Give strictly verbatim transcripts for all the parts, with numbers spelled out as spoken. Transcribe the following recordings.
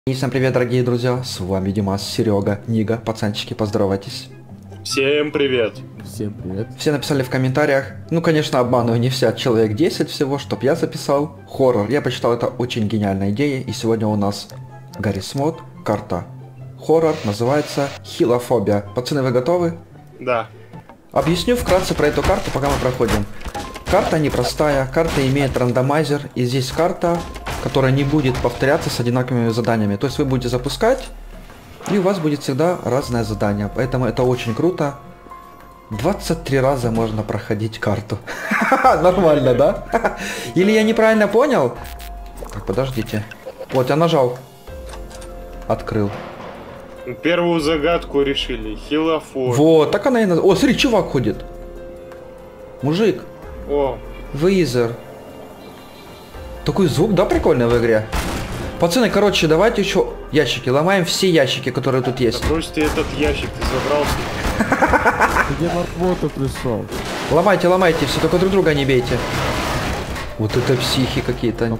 И всем привет, дорогие друзья, с вами Димас, Серега, Нига, пацанчики, поздоровайтесь. Всем привет. Всем привет. Все написали в комментариях, ну конечно обманываю, не все, человек десять всего, чтоб я записал хоррор. Я посчитал это очень гениальной идеей, и сегодня у нас Гаррис Мод, карта хоррор, называется Хилофобия. Пацаны, вы готовы? Да. Объясню вкратце про эту карту, пока мы проходим. Карта непростая, карта имеет рандомайзер, и здесь карта, которая не будет повторяться с одинаковыми заданиями. То есть вы будете запускать, и у вас будет всегда разное задание. Поэтому это очень круто. двадцать три раза можно проходить карту. Нормально, да? Или я неправильно понял? Так, подождите. Вот, я нажал. Открыл. Первую загадку решили. Хилофобия. Вот, так она и называется. О, смотри, чувак ходит. Мужик. О. Визер. Такой звук, да, прикольный в игре? Пацаны, короче, давайте еще ящики. Ломаем все ящики, которые тут есть. Да брось ты этот ящик, ты забрался. Где Марквота пришел? Ломайте, ломайте, все, только друг друга не бейте. Вот это психи какие-то.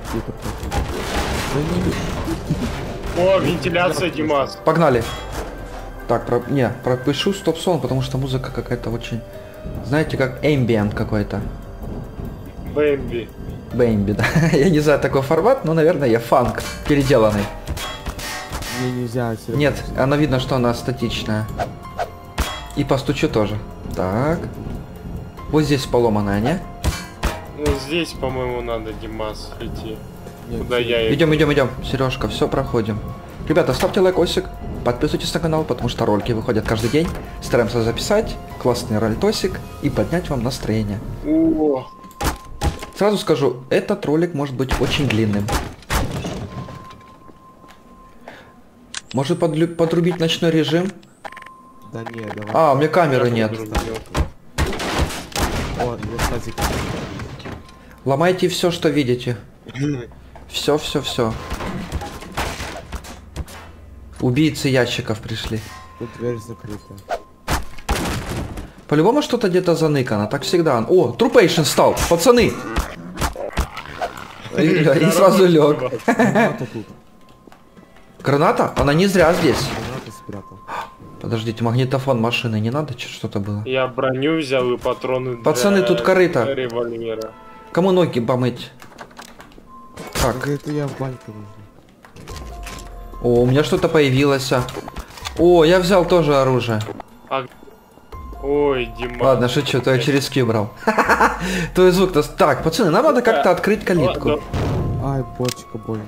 О, вентиляция, Димас. Погнали. Так, про... не, пропишу стоп-сон, потому что музыка какая-то очень... Знаете, как ambient какой-то. Бэмби. Бэмби, да. Я не знаю такой формат, но, наверное, я фанк переделанный. Мне нельзя. Серьезно. Нет, оно видно, что она статичная. И постучу тоже. Так. Вот здесь поломанная, не? Ну здесь, по-моему, надо, Димас, идти. Нет, Куда я иду? Идем, идем, идем. Сережка, все проходим. Ребята, ставьте лайкосик, подписывайтесь на канал, потому что ролики выходят каждый день. Стараемся записать классный ролитосик и поднять вам настроение. О. Сразу скажу, этот ролик может быть очень длинным. Может подлю- подрубить ночной режим? Да не, давай. А, у меня камеры нет. О, его статик. Ломайте все, что видите. Все, все, все. Убийцы ящиков пришли. Тут дверь закрыта. По-любому что-то где-то заныкано, так всегда. О, трупейшн стал, пацаны! И, и сразу лег. Граната тут. Граната? Она не зря здесь. Граната спрятал. Подождите, магнитофон машины не надо? Чё- Что-то было. Я броню взял и патроны для Пацаны, тут корыто. револьвера. Кому ноги помыть? Так. Это я в баньку нужно. О, у меня что-то появилось. а. О, я взял тоже оружие. А... Ой, Димас. Ладно, шучу, то я через Q брал. Твой звук-то... Так, пацаны, нам надо как-то открыть калитку. Ай, бочка больно.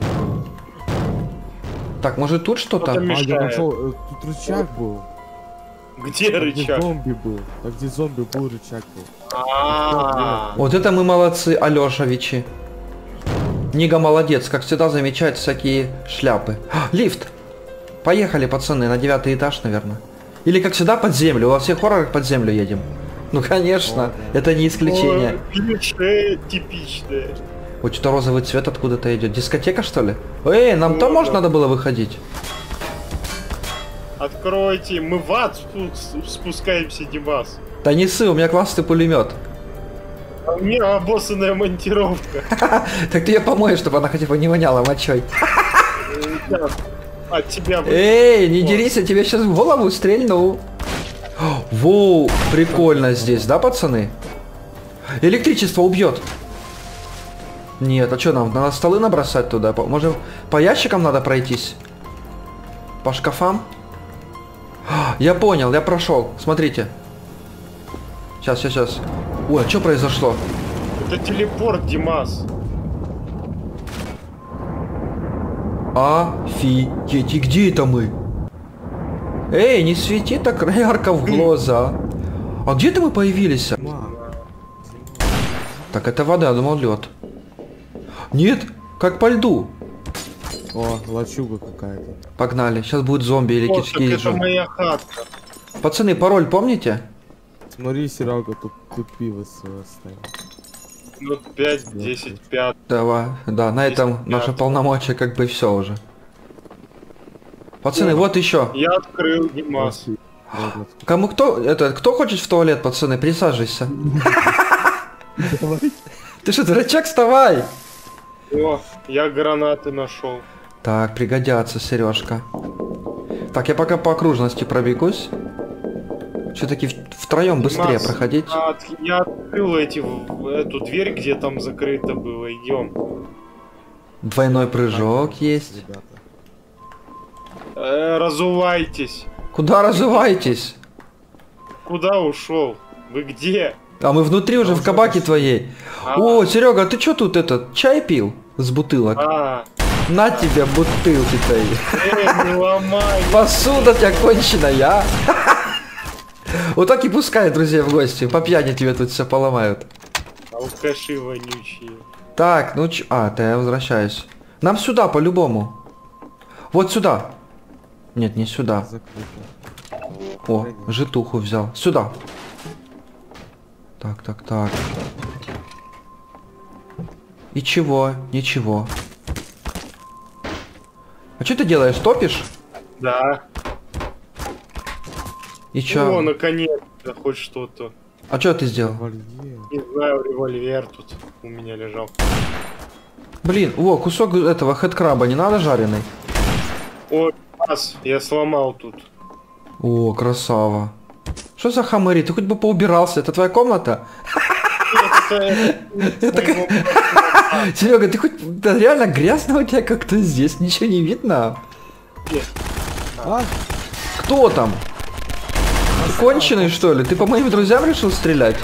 Так, может тут что-то? Это А, я мешает. нашел, э, тут рычаг был. Где Там, где рычаг? зомби был. Там, где зомби был, рычаг был. А. Вот это мы молодцы, Алешовичи. Нига молодец, как всегда замечает всякие шляпы. А, лифт! Поехали, пацаны, на девятый этаж, наверное. Или как всегда под землю, во всех хоррорах под землю едем. Ну конечно, это не исключение. Клише типичное. Вот что розовый цвет откуда-то идет. Дискотека, что ли? Эй, нам там О, можно да. надо было выходить. Откройте, мы в ад спу- спускаемся, Димас. Да не ссы, у меня классный пулемет. А у меня обоссанная монтировка. Так ты ее помоешь, чтобы она хотя бы не воняла мочой. Да, от тебя бы- Эй, не Вот. дерись, я тебе сейчас в голову стрельну. Воу, прикольно здесь, да, пацаны? Электричество убьет. Нет, а что нам? Надо столы набросать туда. По- Может, по ящикам надо пройтись? По шкафам? А, я понял, я прошел. Смотрите. Сейчас, сейчас, сейчас. Ой, а что произошло? Это телепорт, Димас. Офигеть, и где это мы? Эй, не свети так ярко в глаза. А где-то мы появились? Ма, Так, это вода, я думал лед. Нет, как по льду. о, лачуга какая-то. Погнали, сейчас будет зомби или О, так кишки. это моя хатка. Пацаны, пароль помните? Смотри, Серега, тут, тут пиво свое оставил. Ну, пять, десять, пять. Давай, да, на этом Десять, наше пять. полномочия как бы все уже. Пацаны, О. вот еще. Я открыл, Димас. Ладно, Кому кто, это, кто хочет в туалет, пацаны, присаживайся. давай. Ты что, дурачок, вставай! О, я гранаты нашел. Так, пригодятся, Сережка. Так, я пока по окружности пробегусь. Все-таки втроем быстрее Макс, проходить. а, я открыл эти, в- эту дверь, где там закрыто было. Идем. Двойной прыжок есть. Ребята. Э, разувайтесь. Куда разувайтесь? Куда ушел? Вы где? А мы внутри уже в кабаке твоей. А. О, Серега, ты что тут этот чай пил с бутылок? А, На тебе бутылки твои. э, не ломай. Посуда у тебя конченая, а? Вот так и пускай, друзья, в гости. По пьяни тебе тут все поломают. Алкаши вонючие. Так, ну ч... А, то я возвращаюсь. Нам сюда, по-любому. Вот сюда. Нет, не сюда. Закрыто. О, житуху взял. Сюда. Так, так, так. И чего? Ничего. А что ты делаешь? Топишь? Да. И чё? О, наконец-то хоть что-то. А что ты сделал? Волье. Не знаю, револьвер тут у меня лежал. Блин, о, кусок этого хэдкраба не надо жареный? О, раз, я сломал тут. О, красава. Что за хамыри? Ты хоть бы поубирался. Это твоя комната? Это моего Серега, ты хоть... Да реально грязно у тебя как-то здесь. Ничего не видно. А, Кто там? Ты конченый, что ли? Ты по моим друзьям решил стрелять?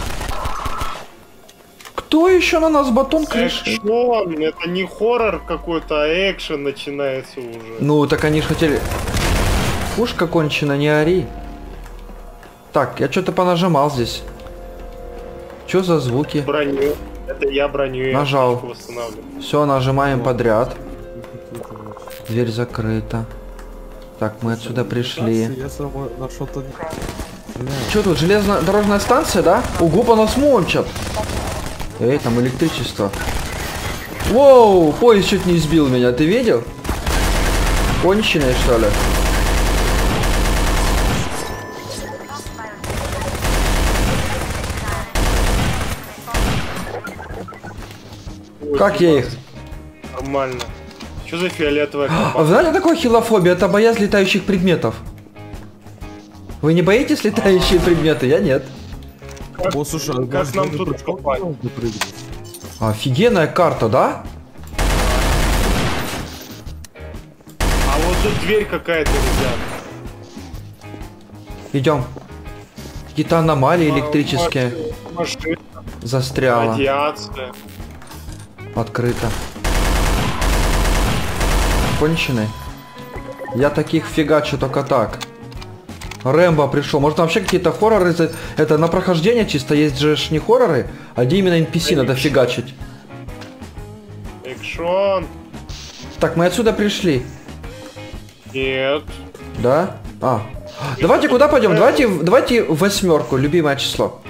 Кто еще на нас батон крышит? Экшон, это не хоррор какой-то, а экшен начинается уже. Ну, так они же хотели... Пушка кончена, не ори. Так, я что-то понажимал здесь. Что за звуки? Броню. Это я броню. я Нажал. аптечку восстанавливаю. Все, нажимаем подряд. какие-то вообще. Дверь закрыта. Так, мы отсюда пришли. Я сам на что-то... Бля, Что тут, железнодорожная станция, да? Ого, по нас мочат. Эй, там электричество. Воу, поезд чуть не сбил меня, ты видел? Конченый, что ли? Ой, Как я их? Нормально. Что за фиолетовая А компания? вы знаете, такое хилофобия? Это боязнь летающих предметов. Вы не боитесь летающие предметы? Я нет. О, слушай, а Как может, нам даже тут прыжком попасть? можно прыгнуть? Офигенная карта, да? А вот тут дверь какая-то, ребят. Идем. Какие-то аномалии электрические. Машина, Застряла. радиация. Открыто. Конченый. Я таких фигачу только так. Рэмбо пришел. Может, там вообще какие-то хорроры? за- Это на прохождение чисто есть же ж не хорроры, а где именно эн пи си надо фигачить. Экшон. Так, мы отсюда пришли. Нет. Да? А. Давайте куда пойдем? Давайте, в- давайте в восьмерку, любимое число.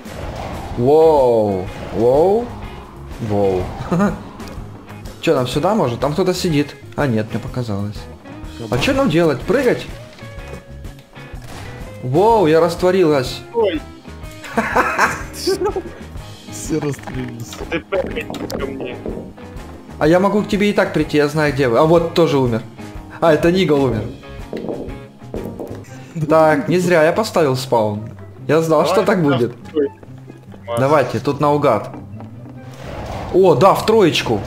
Воу. Воу. Воу. Че, нам сюда может? Там кто-то сидит. А нет, мне показалось. А что нам делать? Прыгать? Воу, я растворилась. Ой, Все растрелись. ты прыгай ко мне. А я могу к тебе и так прийти, я знаю, где вы. А вот тоже умер. А, это Нигл умер. Так, не зря я поставил спаун. Я знал, что так будет. Давайте, тут наугад. О, да, в троечку.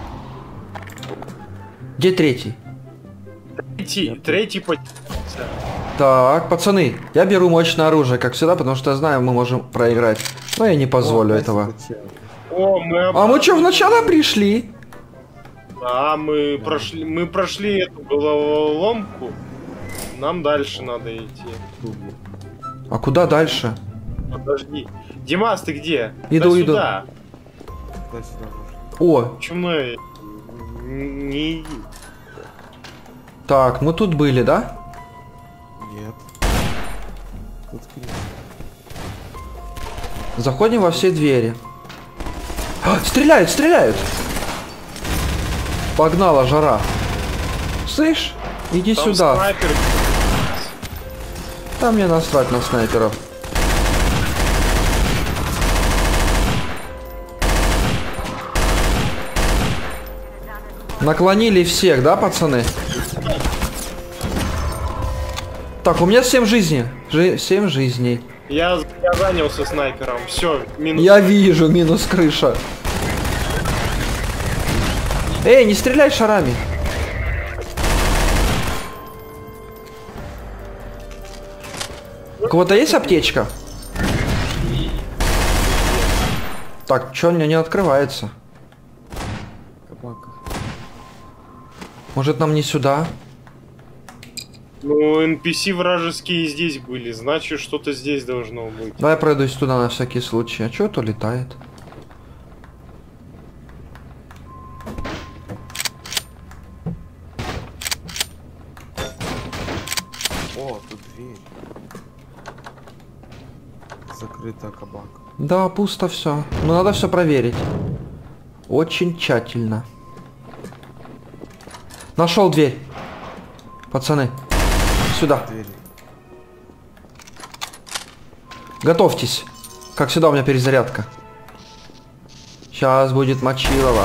Где третий? Третий, третий поднялся. Так, пацаны, я беру мощное оружие, как всегда, потому что я знаю, мы можем проиграть. Но я не позволю О, этого. спасибо, чел. О, мы... А мы что, в начало пришли? А, мы прошли, мы прошли эту головоломку. Нам дальше надо идти. Круглый. А куда дальше? Подожди. Димас, ты где? Иду, Да иду. сюда. Да, сюда можно. О, Чумной. Не иди. так, мы тут были, да? Нет. Тут книга. Заходим во все двери. А, стреляют, стреляют! Погнала жара. Слышь, иди Там сюда. снайпер. Там мне насрать на снайперов. Наклонили всех, да, пацаны? Так, у меня семь жизней. Жи семь жизней. Я, я занялся снайпером. Все, минус. Я вижу, минус крыша. Эй, не стреляй шарами. У кого-то есть аптечка? Так, чё у меня не открывается? Кабак. Может нам не сюда? Ну, эн пи си вражеские здесь были, значит, что-то здесь должно быть. Давай я пройдусь туда на всякий случай. А чё это летает? О, тут дверь. Закрыта кабак. Да, пусто все. Но надо все проверить. Очень тщательно. Нашел дверь. Пацаны. Сюда. Двери. Готовьтесь. Как всегда у меня перезарядка. Сейчас будет мочилово.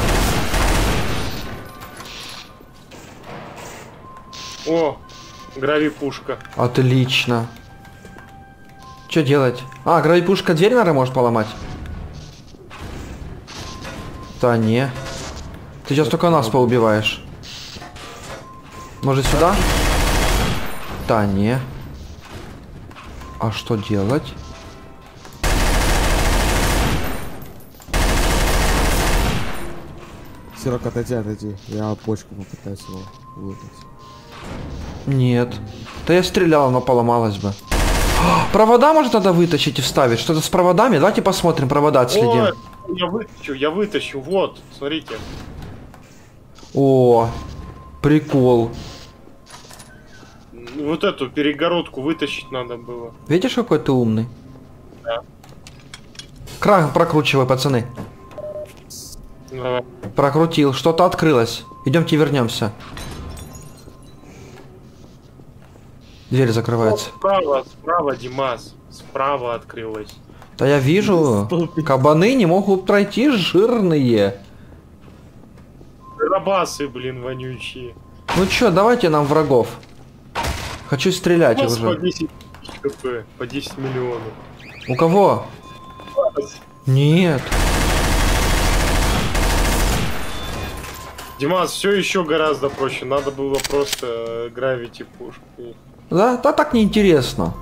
О, гравипушка. Отлично. Что делать? А, гравипушка дверь, наверное, может поломать? Да не. Ты сейчас только нас поубиваешь. Может сюда? Да не. А что делать? Сирок, отойди, отойди. Я почку попытаюсь его выбрать. Нет. Да я стрелял, но поломалась бы. Провода, может, надо вытащить и вставить? Что-то с проводами? Давайте посмотрим, провода отследим. О, я вытащу, я вытащу. Вот, смотрите. О, прикол. Вот эту перегородку вытащить надо было. Видишь, какой ты умный? Да. Кран прокручивай, пацаны. Давай. Прокрутил, что-то открылось. Идемте вернемся. Дверь закрывается. Вот справа, справа, Димас. Справа открылась. Да я вижу. Кабаны не могут пройти, жирные. Рабасы, блин, вонючие. Ну чё, давайте нам врагов. Хочу стрелять У вас уже. по десять хп, по десять миллионов. У кого? Нет. Димас, все еще гораздо проще. Надо было просто гравити пушку. Да? Да так неинтересно.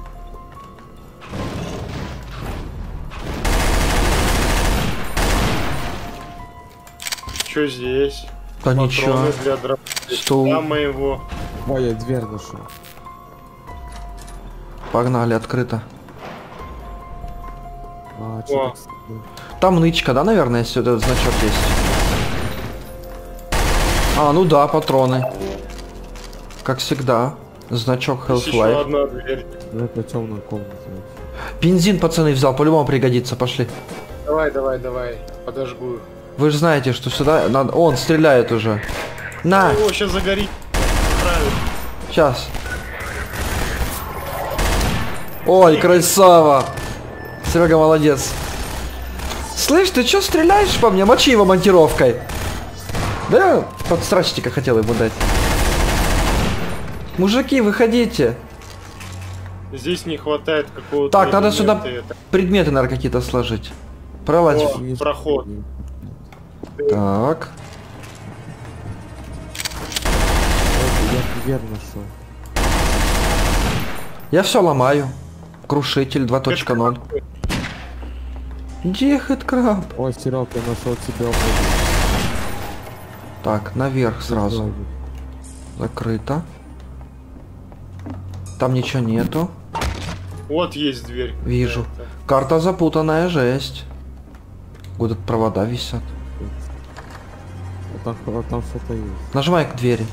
Что здесь? Да ничего. Патроны для дра... Стул. для моего. Ой, я дверь нашел. Погнали, открыто. А, О. что Там нычка, да, наверное, если этот значок есть? А, ну да, патроны. Как всегда. Значок Есть еще Half-Life. одна дверь. Ну, это темная комната. Бензин, пацаны, взял, по-любому пригодится, пошли. Давай, давай, давай. Подожгу. Вы же знаете, что сюда надо... Он стреляет уже. На, О, сейчас загорит. Правильно. сейчас. Ой, красава. Серега молодец. Слышь, ты что стреляешь по мне? Мочи его монтировкой. Да, подстрачника хотел ему дать. Мужики, выходите. Здесь не хватает какого-то... Так, надо сюда элемента, это. предметы, наверное, какие-то сложить. Пролазь. О, проход. Так. Я дверь нашел. Я все ломаю. Крушитель два точка ноль. Где хэдкраб? Ой, Серег, я нашел тебя. Так, наверх сразу. Закрыто. Там ничего нету. Вот есть дверь. Вижу. Это. Карта запутанная, жесть. Куда провода висят. А там, а там что-то есть. Нажимай к двери.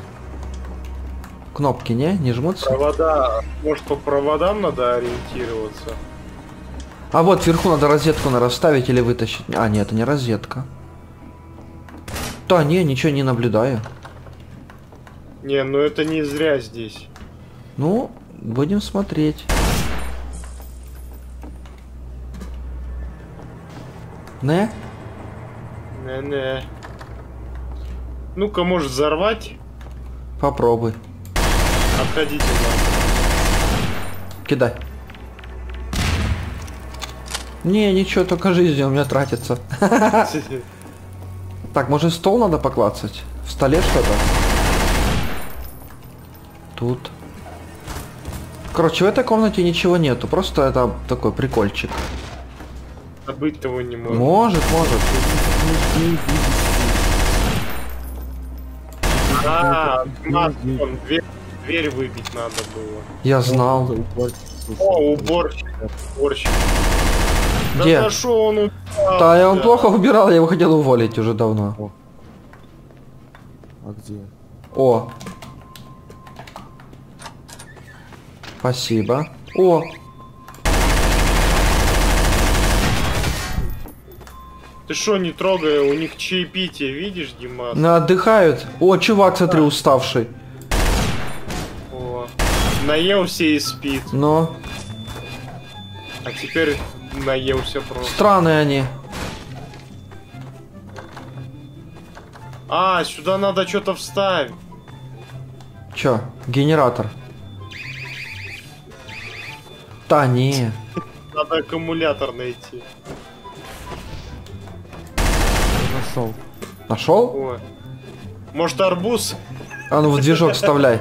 Кнопки, не? Не жмутся? Провода. Может, по проводам надо ориентироваться? А вот вверху надо розетку на расставить или вытащить. А, нет, это не розетка. Да, не, ничего не наблюдаю. Не, ну это не зря здесь. Ну, будем смотреть. Не? Не-не. Ну-ка, может взорвать? Попробуй. Отходите, на. Кидай. Не, ничего, только жизнь у меня тратится. Так, может стол надо поклацать? В столе что-то? Тут. Короче, в этой комнате ничего нету, просто это такой прикольчик. А быть того не может. Может, может. А, Димас, вон, дверь, дверь выбить надо было. Я знал. О, уборщик. Уборщик. Где? Да за шо он убирал? Да, я он плохо убирал, я его хотел уволить уже давно. А где? О. Спасибо. О. Ты шо, не трогай, у них чаепитие, видишь, Димас? Ну, отдыхают. О, чувак, смотри, уставший. О, наелся и спит. Но. А теперь наелся просто. Странные они. А, сюда надо что-то вставить. Чё? Генератор. Да не. Надо аккумулятор найти. Нашел. Нашел? О. Может, арбуз? А ну в движок вставляй.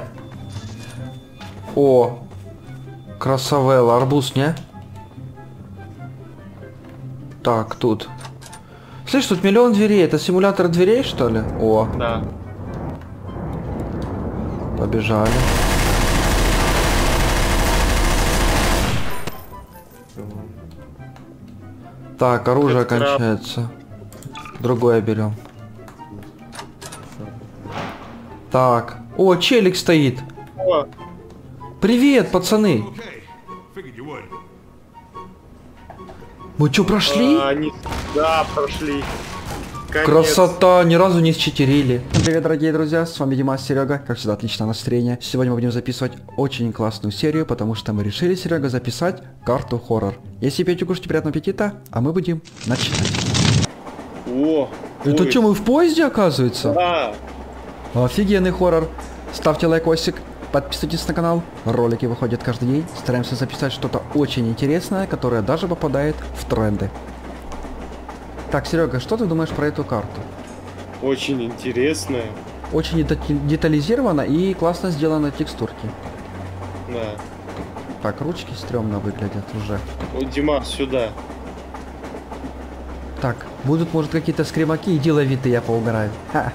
О. Красавелла. Арбуз, не? Так, тут. Слышь, тут миллион дверей. Это симулятор дверей, что ли? О, Да. побежали. Так, оружие Это краб. кончается. Другое берем. Так. О, челик стоит. О, Привет, пацаны. Мы что, прошли? а, они... Да, прошли. Конец. Красота, ни разу не считерили. Привет, дорогие друзья, с вами Димас, Серега. Как всегда, отличное настроение. Сегодня мы будем записывать очень классную серию, потому что мы решили, Серега, записать карту хоррор. Если пейте, кушайте, приятного аппетита, а мы будем начинать. О, Это ой. что, мы в поезде, оказывается? Да. Офигенный хоррор. Ставьте лайкосик, подписывайтесь на канал. Ролики выходят каждый день. Стараемся записать что-то очень интересное, которое даже попадает в тренды. Так, Серега, что ты думаешь про эту карту? Очень интересная. Очень дета- детализировано и классно сделаны текстурки. Да. Так, ручки стрёмно выглядят уже. О, Димас, сюда. Так, будут, может, какие-то скримаки и деловитые, я поугараю.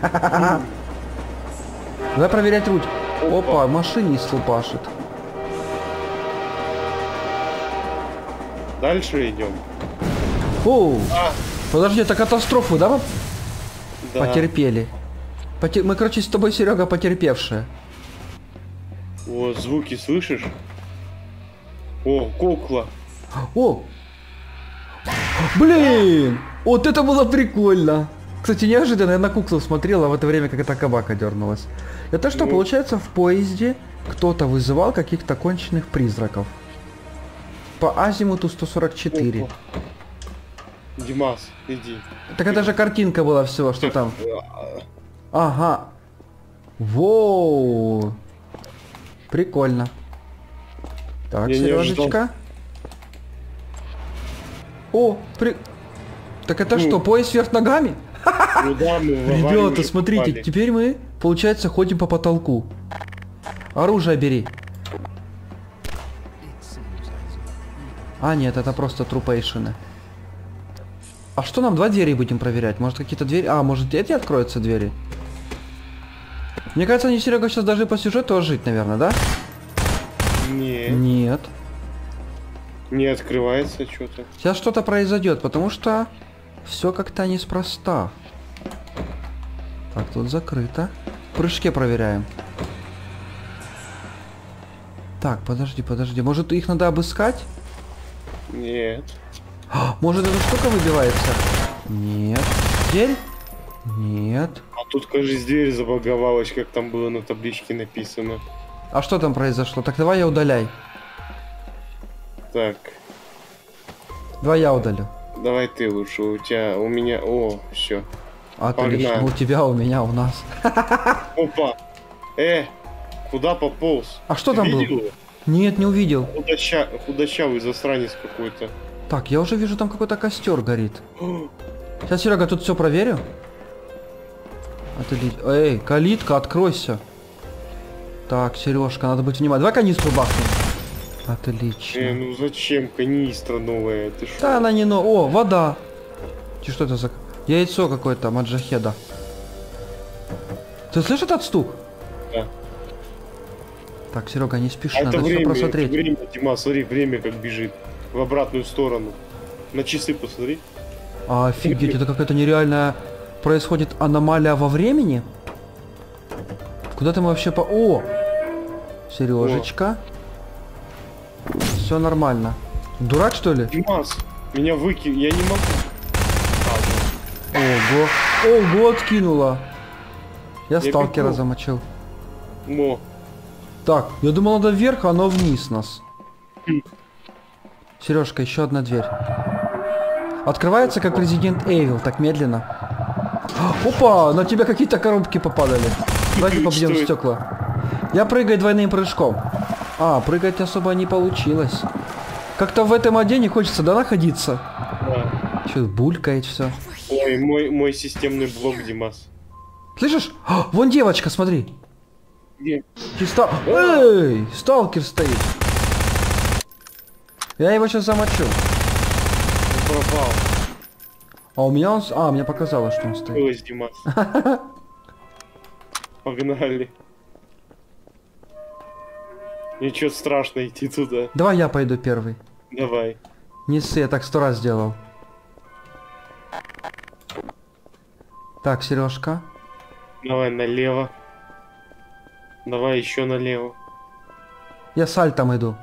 Давай проверять ручку. Опа, машинист лупашит. Дальше идем. Оу, А, подожди, это катастрофу, да, мы да. потерпели? Поте- Мы, короче, с тобой, Серега, потерпевшие. О, звуки слышишь? О, кукла. О! Блин! Вот это было прикольно! Кстати, неожиданно я на куклу смотрел, а в это время как эта кабака дернулась. Это что, Ну. получается, в поезде кто-то вызывал каких-то конченых призраков? По азимуту сто сорок четыре. Опа. Димас, иди. Так это же картинка была всего, что там. Ага. Воу. Прикольно. Так, Я не Сережечка. О, при... Так это Ну. что, поезд вверх ногами? Ну да, мы в аварию Ребята, уже смотрите, попали. теперь мы, получается, ходим по потолку. Оружие бери. А, нет, это просто трупейшины. А что нам, два двери будем проверять? Может, какие-то двери... А, может, эти откроются двери? Мне кажется, они, Серега, сейчас даже по сюжету жить, наверное, да? Не, Нет. не открывается что-то. Сейчас что-то произойдет, потому что все как-то неспроста. Так, тут закрыто. В прыжке проверяем. Так, подожди, подожди. Может, их надо обыскать? Нет. А, может, эта штука выбивается? Нет. Дверь? Нет. А тут, кажется, дверь забаговалась, как там было на табличке написано. А что там произошло? Так давай я удаляй. Так, Давай я удалю. давай ты лучше. У тебя, у меня... О, все. Отлично. Погнали. У тебя, у меня, у нас. Опа. Э, куда пополз? А что Ты там было? видел его? Нет, не увидел. Худоща... Худощавый засранец какой-то. Так, я уже вижу, там какой-то костер горит. Сейчас, Серега, тут все проверю. Отли- Эй, калитка, откройся. Так, Сережка, надо быть внимательным. Давай канистру бахнем. Отлично. Э, ну зачем канистра новая? Ты шо? Да, она не но. О, вода. Че, что это за... Яйцо какое-то, маджахеда. Ты слышишь этот стук? Да. Так, Серега, не спеши, А надо это все время, это просмотреть. время, Дима, смотри, время как бежит. В обратную сторону. На часы посмотри. Офигеть, это какая-то нереальная... Происходит аномалия во времени? Куда ты мы вообще по... О! Сережечка. Все нормально. Дурак, что ли? Димас, меня выкинь, я не могу. Ого. Ого, откинула. Я, Я сталкера бегу. замочил. Мо. Так, я думал, надо вверх, а оно вниз нас. Хм. Сережка, еще одна дверь. Открывается как Resident Evil, так медленно. Опа, на тебя какие-то коробки попадали. Давайте побьем Что это? стекла. Я прыгаю двойным прыжком. А, прыгать особо не получилось. Как-то в этом оде не хочется, да, находиться? Да. Че, булькает все. Ой, мой, мой системный блок, Димас. Слышишь? А, вон девочка, смотри. Где? Чисто... Эй, сталкер стоит. Я его сейчас замочу. Он пропал. А у меня он... с- А, мне показалось, что он стоит. Было, Димас. Погнали. Ничего страшно идти туда. Давай я пойду первый. Давай. Не ссы, я так сто раз сделал. Так, Сережка. Давай налево. Давай еще налево. Я сальтом иду.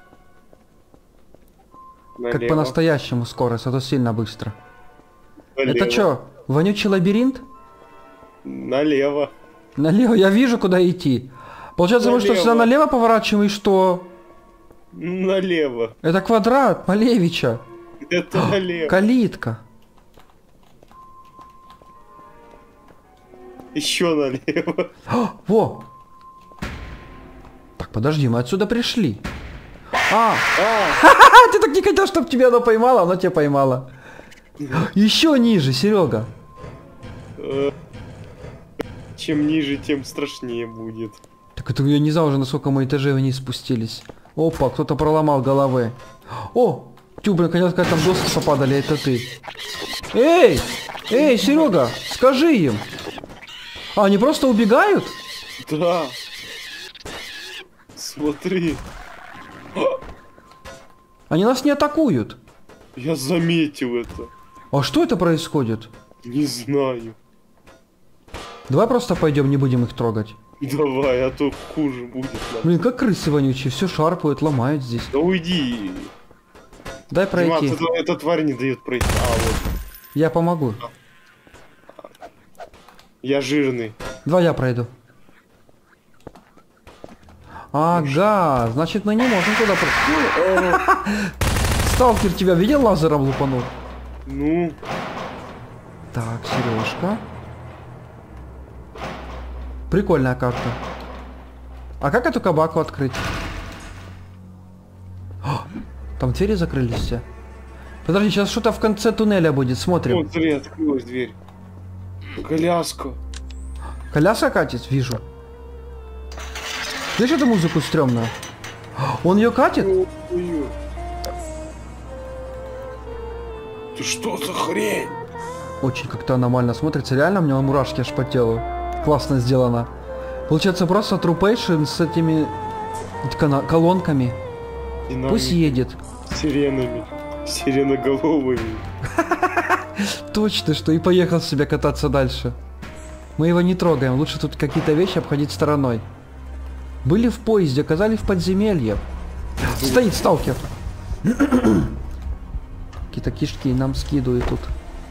Налево. Как по-настоящему скорость, а то сильно быстро. Налево. Это что, вонючий лабиринт? Налево. Налево, я вижу, куда идти. Получается, мы что, Налево. сюда налево поворачиваем и что? Налево. Это квадрат Малевича. Это налево. Калитка. Еще налево. О, во! Так, подожди, мы отсюда пришли. А, А, а, ты так не хотел, чтобы тебя оно поймало, оно тебя поймало. Еще ниже, Серега. э, чем ниже, тем страшнее будет. Так это я не знал уже, насколько мы этажей вниз спустились. Опа, кто-то проломал головы. О, тю, блин, наконец там доски попадали, это ты. Эй, эй, Серега, скажи им. А, они просто убегают? Да. Смотри. Они нас не атакуют. Я заметил это. А что это происходит? Не знаю. Давай просто пойдем, не будем их трогать. Давай, а то хуже будет нам. Блин, как крысы вонючие, все шарпают, ломают здесь. Да уйди. Дай Димас, пройти. это, эта тварь не дает пройти. А, вот. Я помогу. Я жирный. Давай я пройду. Ага, значит мы не можем туда пройти. Сталкер тебя видел, лазером лупанул? Ну, Так, Сережка. Прикольная карта. А как эту кабаку открыть? О, там двери закрылись все. Подожди, сейчас что-то в конце туннеля будет, смотрим. вот, смотри, открылась дверь. Коляска. Коляска катит, вижу. Слышишь эту музыку стрёмную? Он ее катит? Ой-ой. Ты что за хрень? Очень как-то аномально смотрится. Реально, у меня мурашки аж по телу. Классно сделано. Получается просто трупейшн с этими кана- колонками. Динамик. Пусть едет. Сиренами. Сиреноголовыми. Точно, что и поехал себе кататься дальше. Мы его не трогаем. Лучше тут какие-то вещи обходить стороной. Были в поезде, оказались в подземелье. Стоит сталкер. Какие-то кишки нам скидывают тут.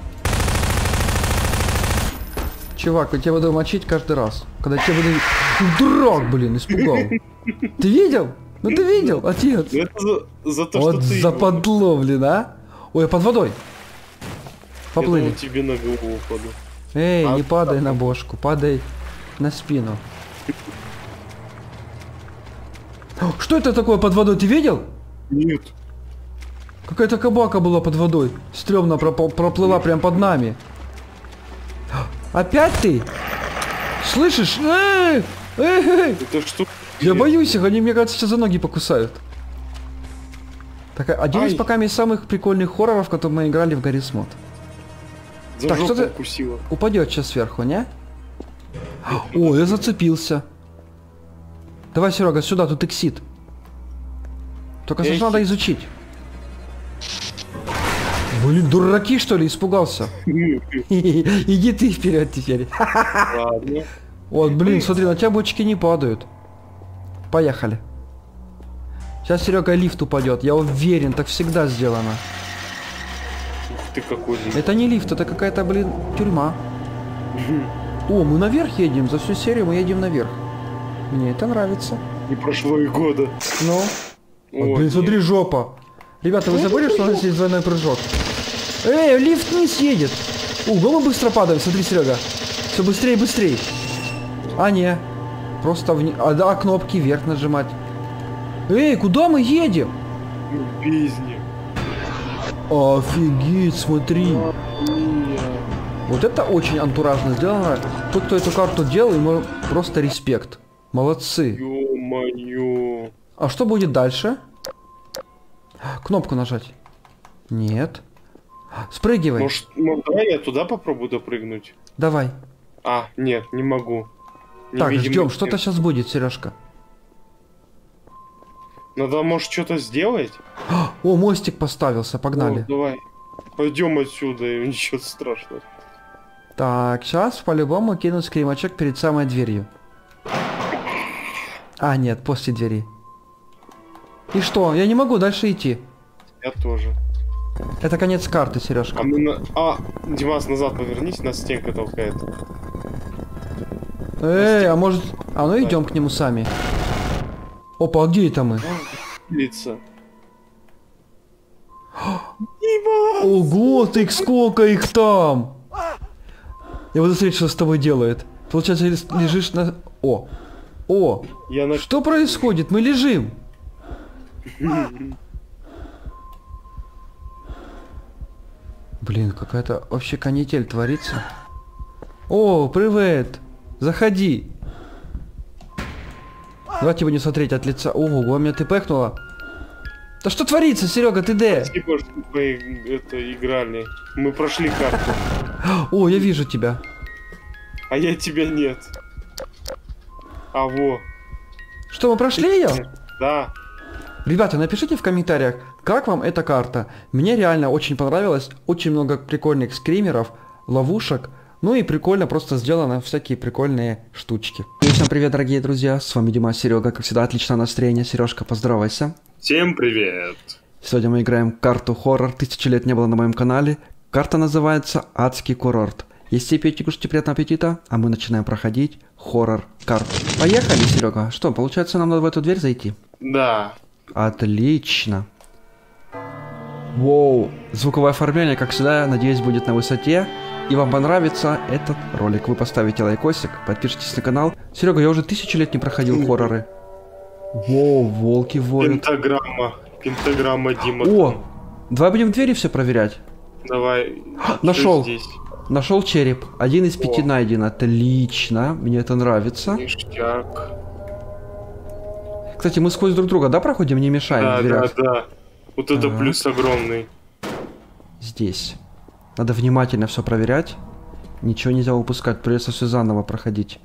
Чувак, я тебя буду мочить каждый раз. Когда тебя буду... Дурак, блин, испугал. Ты видел? Ну ты видел, отец? Ну, это за, за то, Вот что ты... западло, блин, а? Ой, я под водой. Я Поплыли. думал, тебе на голову упаду. Эй, А не вот падай так на вот. бошку, падай на спину. О, что это такое под водой, ты видел? Нет. Какая-то кабака была под водой. Стрёмно пропо- проплыла прям под нами. Опять ты? Слышишь? Эй! Эй! Это что? Я боюсь их, они, мне кажется, сейчас за ноги покусают. Так, один из Ай. пока из самых прикольных хорроров, которые мы играли в Garry's Mod. За Так, жопу что ты- укусила. Упадет сейчас сверху, не? О, я зацепился. Давай, Серега, сюда, тут эксит. Только сначала Эксит. надо изучить. Блин, дураки, что ли, испугался? Иди ты вперед теперь. Ладно. Вот, блин, смотри, на тебя бочки не падают. Поехали. Сейчас, Серега, лифт упадет. Я уверен, так всегда сделано. Ух ты какой лифт. Это не лифт, это какая-то, блин, тюрьма. О, мы наверх едем. За всю серию мы едем наверх. Мне это нравится. Не прошло и года. Ну. О, О, блин, нет. смотри, жопа. Ребята, вы забыли, что у нас есть двойной прыжок? Эй, лифт вниз едет. Ого, мы быстро падаем. Смотри, Серега. Все быстрее и быстрее. А, не. Просто вниз. А, да, кнопки вверх нажимать. Эй, куда мы едем? В бездне. Офигеть, смотри. Нет. Вот это очень антуражно сделано. Тот, кто эту карту делал, ему просто респект. Молодцы. Ё-моё. А что будет дальше? Кнопку нажать. Нет. Спрыгивай. Может, может, давай я туда попробую допрыгнуть? Давай. А, нет, не могу. Так, Невидимый ждем. стен. Что-то сейчас будет, Сережка. Надо, может, что-то сделать? О, мостик поставился. Погнали. О, давай. Пойдем отсюда, и ничего страшного. Так, сейчас по-любому кинуть скримачок перед самой дверью. А, нет, после двери. И что? Я не могу дальше идти. Я тоже. Это конец карты, Сережка. А мы на... А, Димас, назад повернись, нас стенка толкает. Эй, а может... А ну идем к нему сами. Опа, а где это мы? Лица. Ого, ты сколько их там! Я буду смотреть, что с тобой делает. Получается, лес- лежишь на... О! О! Я на... Что происходит? Мы лежим! Блин, какая-то вообще канитель творится. О, привет! Заходи! Давайте будем смотреть от лица. Ого, меня ты пэкнула. Да что творится, Серега, ты где? Спасибо, что мы это играли. Мы прошли карту. О, я вижу тебя. А я тебя нет. А во. Что, мы прошли ее? Да. Ребята, напишите в комментариях, как вам эта карта. Мне реально очень понравилось. Очень много прикольных скримеров, ловушек. Ну и прикольно просто сделано всякие прикольные штучки. И всем привет, дорогие друзья. С вами Дима, Серега. Как всегда, отличное настроение. Сережка, поздоровайся. Всем привет. Сегодня мы играем карту хоррор. Тысячи лет не было на моем канале. Карта называется Адский курорт. Если пейте, кушайте, приятного аппетита. А мы начинаем проходить хоррор карту. Поехали, Серега. Что, получается, нам надо в эту дверь зайти? Да. Отлично. Воу. Звуковое оформление, как всегда, надеюсь, будет на высоте. И вам понравится этот ролик. Вы поставите лайкосик, подпишитесь на канал. Серега, я уже тысячу лет не проходил хорроры. Воу, волки воют. Пентаграмма. Пентаграмма, Дима. О, давай будем двери все проверять. Давай. Нашел. Что здесь? Нашел череп. Один из пяти О. найден. Отлично. Мне это нравится. Ништяк. Кстати, мы сквозь друг друга, да, проходим? Не мешаем Да, в да, дверях. да. Вот это Так. плюс огромный. Здесь. Надо внимательно все проверять. Ничего нельзя упускать. Придется все заново проходить.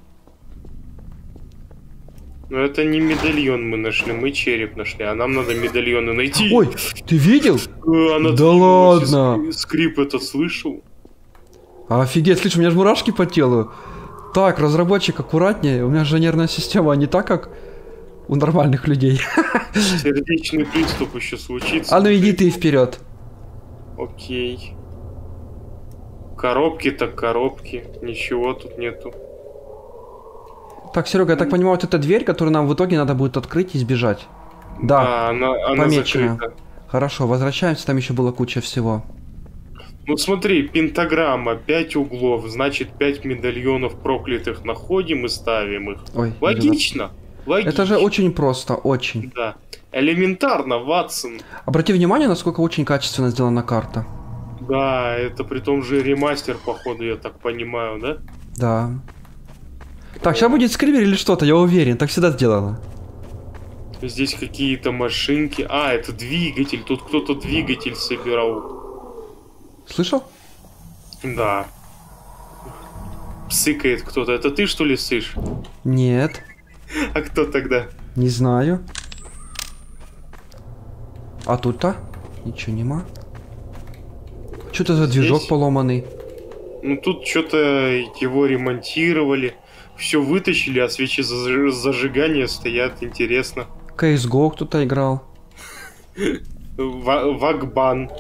Но это не медальон мы нашли, мы череп нашли, а нам надо медальоны найти. Ой, ты видел? Э, она Да двинулась, и ладно? ск- Скрип этот слышал? Офигеть, слышь, у меня же мурашки по телу. Так, разработчик, аккуратнее. У меня же нервная система, а не так, как у нормальных людей. Сердечный приступ еще случится. А ну иди ты вперед. Окей. Коробки так коробки. Ничего тут нету. Так, Серега, я так понимаю, вот эта дверь, которую нам в итоге надо будет открыть и сбежать. Да, А, она, она помечено. закрыта. Хорошо, возвращаемся, там еще была куча всего. Ну смотри, пентаграмма, пять углов, значит пять медальонов проклятых находим и ставим их. Ой, Логично. Логично. Это же очень просто, очень. Да. Элементарно, Ватсон. Обрати внимание, насколько очень качественно сделана карта. Да, это при том же ремастер, походу, я так понимаю, да? Да. Так, сейчас будет скример или что-то, я уверен, так всегда сделано. Здесь какие-то машинки. А, это двигатель. Тут кто-то двигатель собирал. Слышал? Да. Псыкает кто-то. Это ты, что ли, сышь? Нет, А кто тогда? не знаю. А тут-то? Ничего нема. Что это за движок Здесь? поломанный? Ну, тут что-то его ремонтировали. Все вытащили, а свечи заж- зажигания стоят. Интересно. кей эс го кто-то играл. Ва- Вагбан.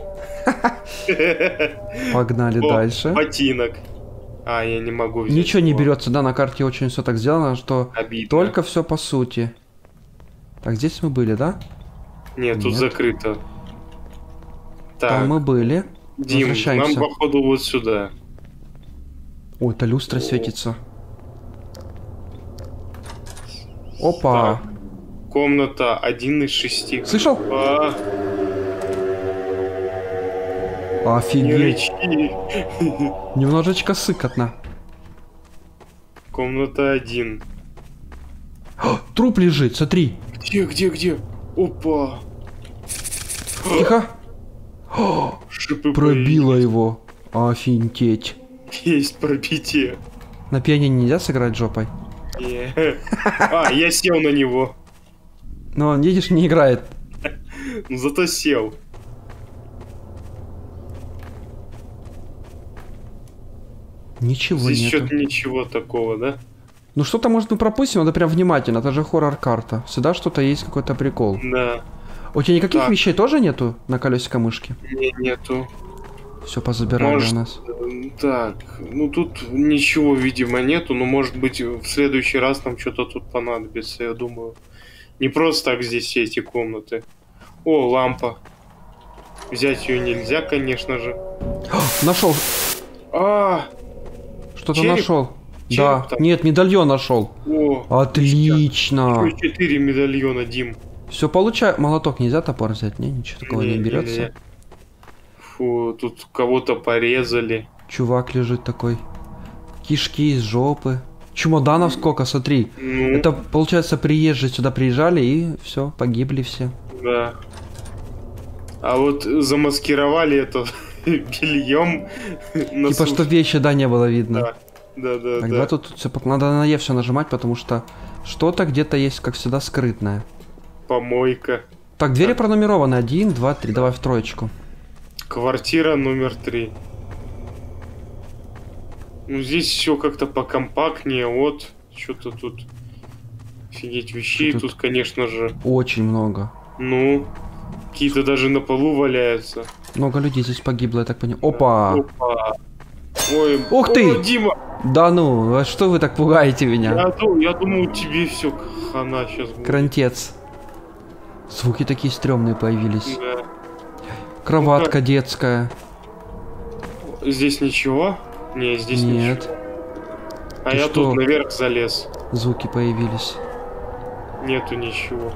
Погнали О, дальше. ботинок. А, я не могу взять. Ничего не его. берется, да, на карте очень все так сделано, что Обидно. только все по сути. Так, здесь мы были, да? Нет, тут Нет. закрыто. Так, Там мы были. Дим, нам Возвращаемся. походу вот сюда. Ой, это люстра светится. Опа. Так, комната один из шести. Слышал? А, не Офигеть. рычи. Немножечко сыкотно. Комната один. О, труп лежит, смотри. Где, где, где? Опа. Тихо. О, Шипы пробило его. Офигеть. появились. Есть пробитие. На пианино нельзя сыграть жопой? Не. А, я сел на него. Но он, видишь, не играет. Ну зато сел. Ничего Здесь нету. что-то ничего такого, да? Ну что-то, может, мы пропустим, надо прям внимательно. Это же хоррор-карта. Всегда что-то есть, какой-то прикол. Да. У тебя никаких Так. вещей тоже нету на колесико мышки? Не, нету. Все позабирали Может, у нас. э, так, ну тут ничего, видимо, нету, но может быть в следующий раз нам что-то тут понадобится, я думаю. Не просто так здесь все эти комнаты. О, лампа. Взять ее нельзя, конечно же. Нашел. А, Что-то Череп? нашел. Череп Да. там? Нет, медальон нашел. о, Отлично. еще четыре медальона, Дим. Все получаю. Молоток нельзя топор взять? Не, ничего такого не, Не, берется. не. Фу, тут кого-то порезали. Чувак лежит такой. Кишки из жопы. Чемоданов сколько, смотри. Ну, Это, получается, приезжие сюда приезжали и все, погибли все. да. А вот замаскировали это бельем. на Типа, суш- что вещи, да, не было видно. Да, да, да. Тогда да. тут все, надо на Е все нажимать, потому что что-то где-то есть, как всегда, скрытное. Помойка. Так, двери пронумерованы. Один, два, три. Давай в троечку. Квартира номер три. Ну здесь все как-то покомпактнее. Вот что-то тут. Офигеть, вещей Что тут, тут? конечно же. Очень много. Ну, какие-то даже на полу валяются. Много людей здесь погибло, я так понимаю. Опа! Опа. Ой, Ух о, ты! Дима! Да ну, а что вы так пугаете меня? Я, дум- я думал, тебе все хана сейчас будет. Крантец. Звуки такие стрёмные появились. Да. Кроватка детская. Здесь ничего? Не, здесь Нет. ничего. А Ты я что? тут наверх залез. Звуки появились. Нету ничего.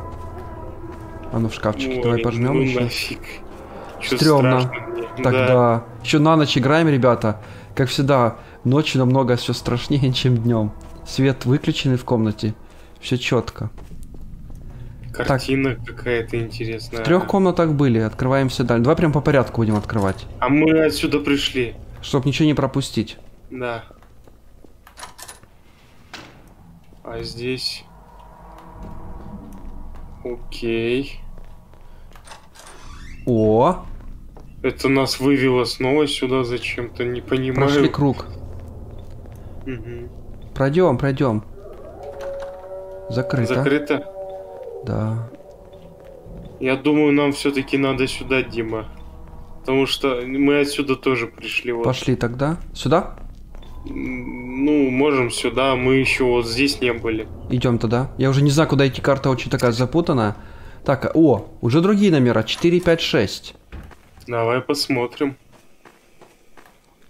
А ну в шкафчике Ой, давай пожмем ну еще. нафиг. Чё Стрёмно. страшно мне. Так, Да. да. Еще на ночь играем, ребята. Как всегда, ночью намного все страшнее, чем днем. Свет выключенный в комнате. Все четко. Картина какая-то интересная. В трех комнатах были, открываем все дальше. Давай прям по порядку будем открывать. А мы отсюда пришли. Чтоб ничего не пропустить. Да. А здесь... Окей. О, Это нас вывело снова сюда зачем-то, не понимаю. прошли круг. Мгм. Пройдем, пройдем. Закрыто. Закрыто? Да. Я думаю, нам все-таки надо сюда, Дима. Потому что мы отсюда тоже пришли. Вот. Пошли тогда. Сюда? М, Ну, можем сюда, мы еще вот здесь не были. Идем тогда. Я уже не знаю, куда идти, карта очень такая запутанная. Так, о, уже другие номера. четыре, пять, шесть. Давай посмотрим.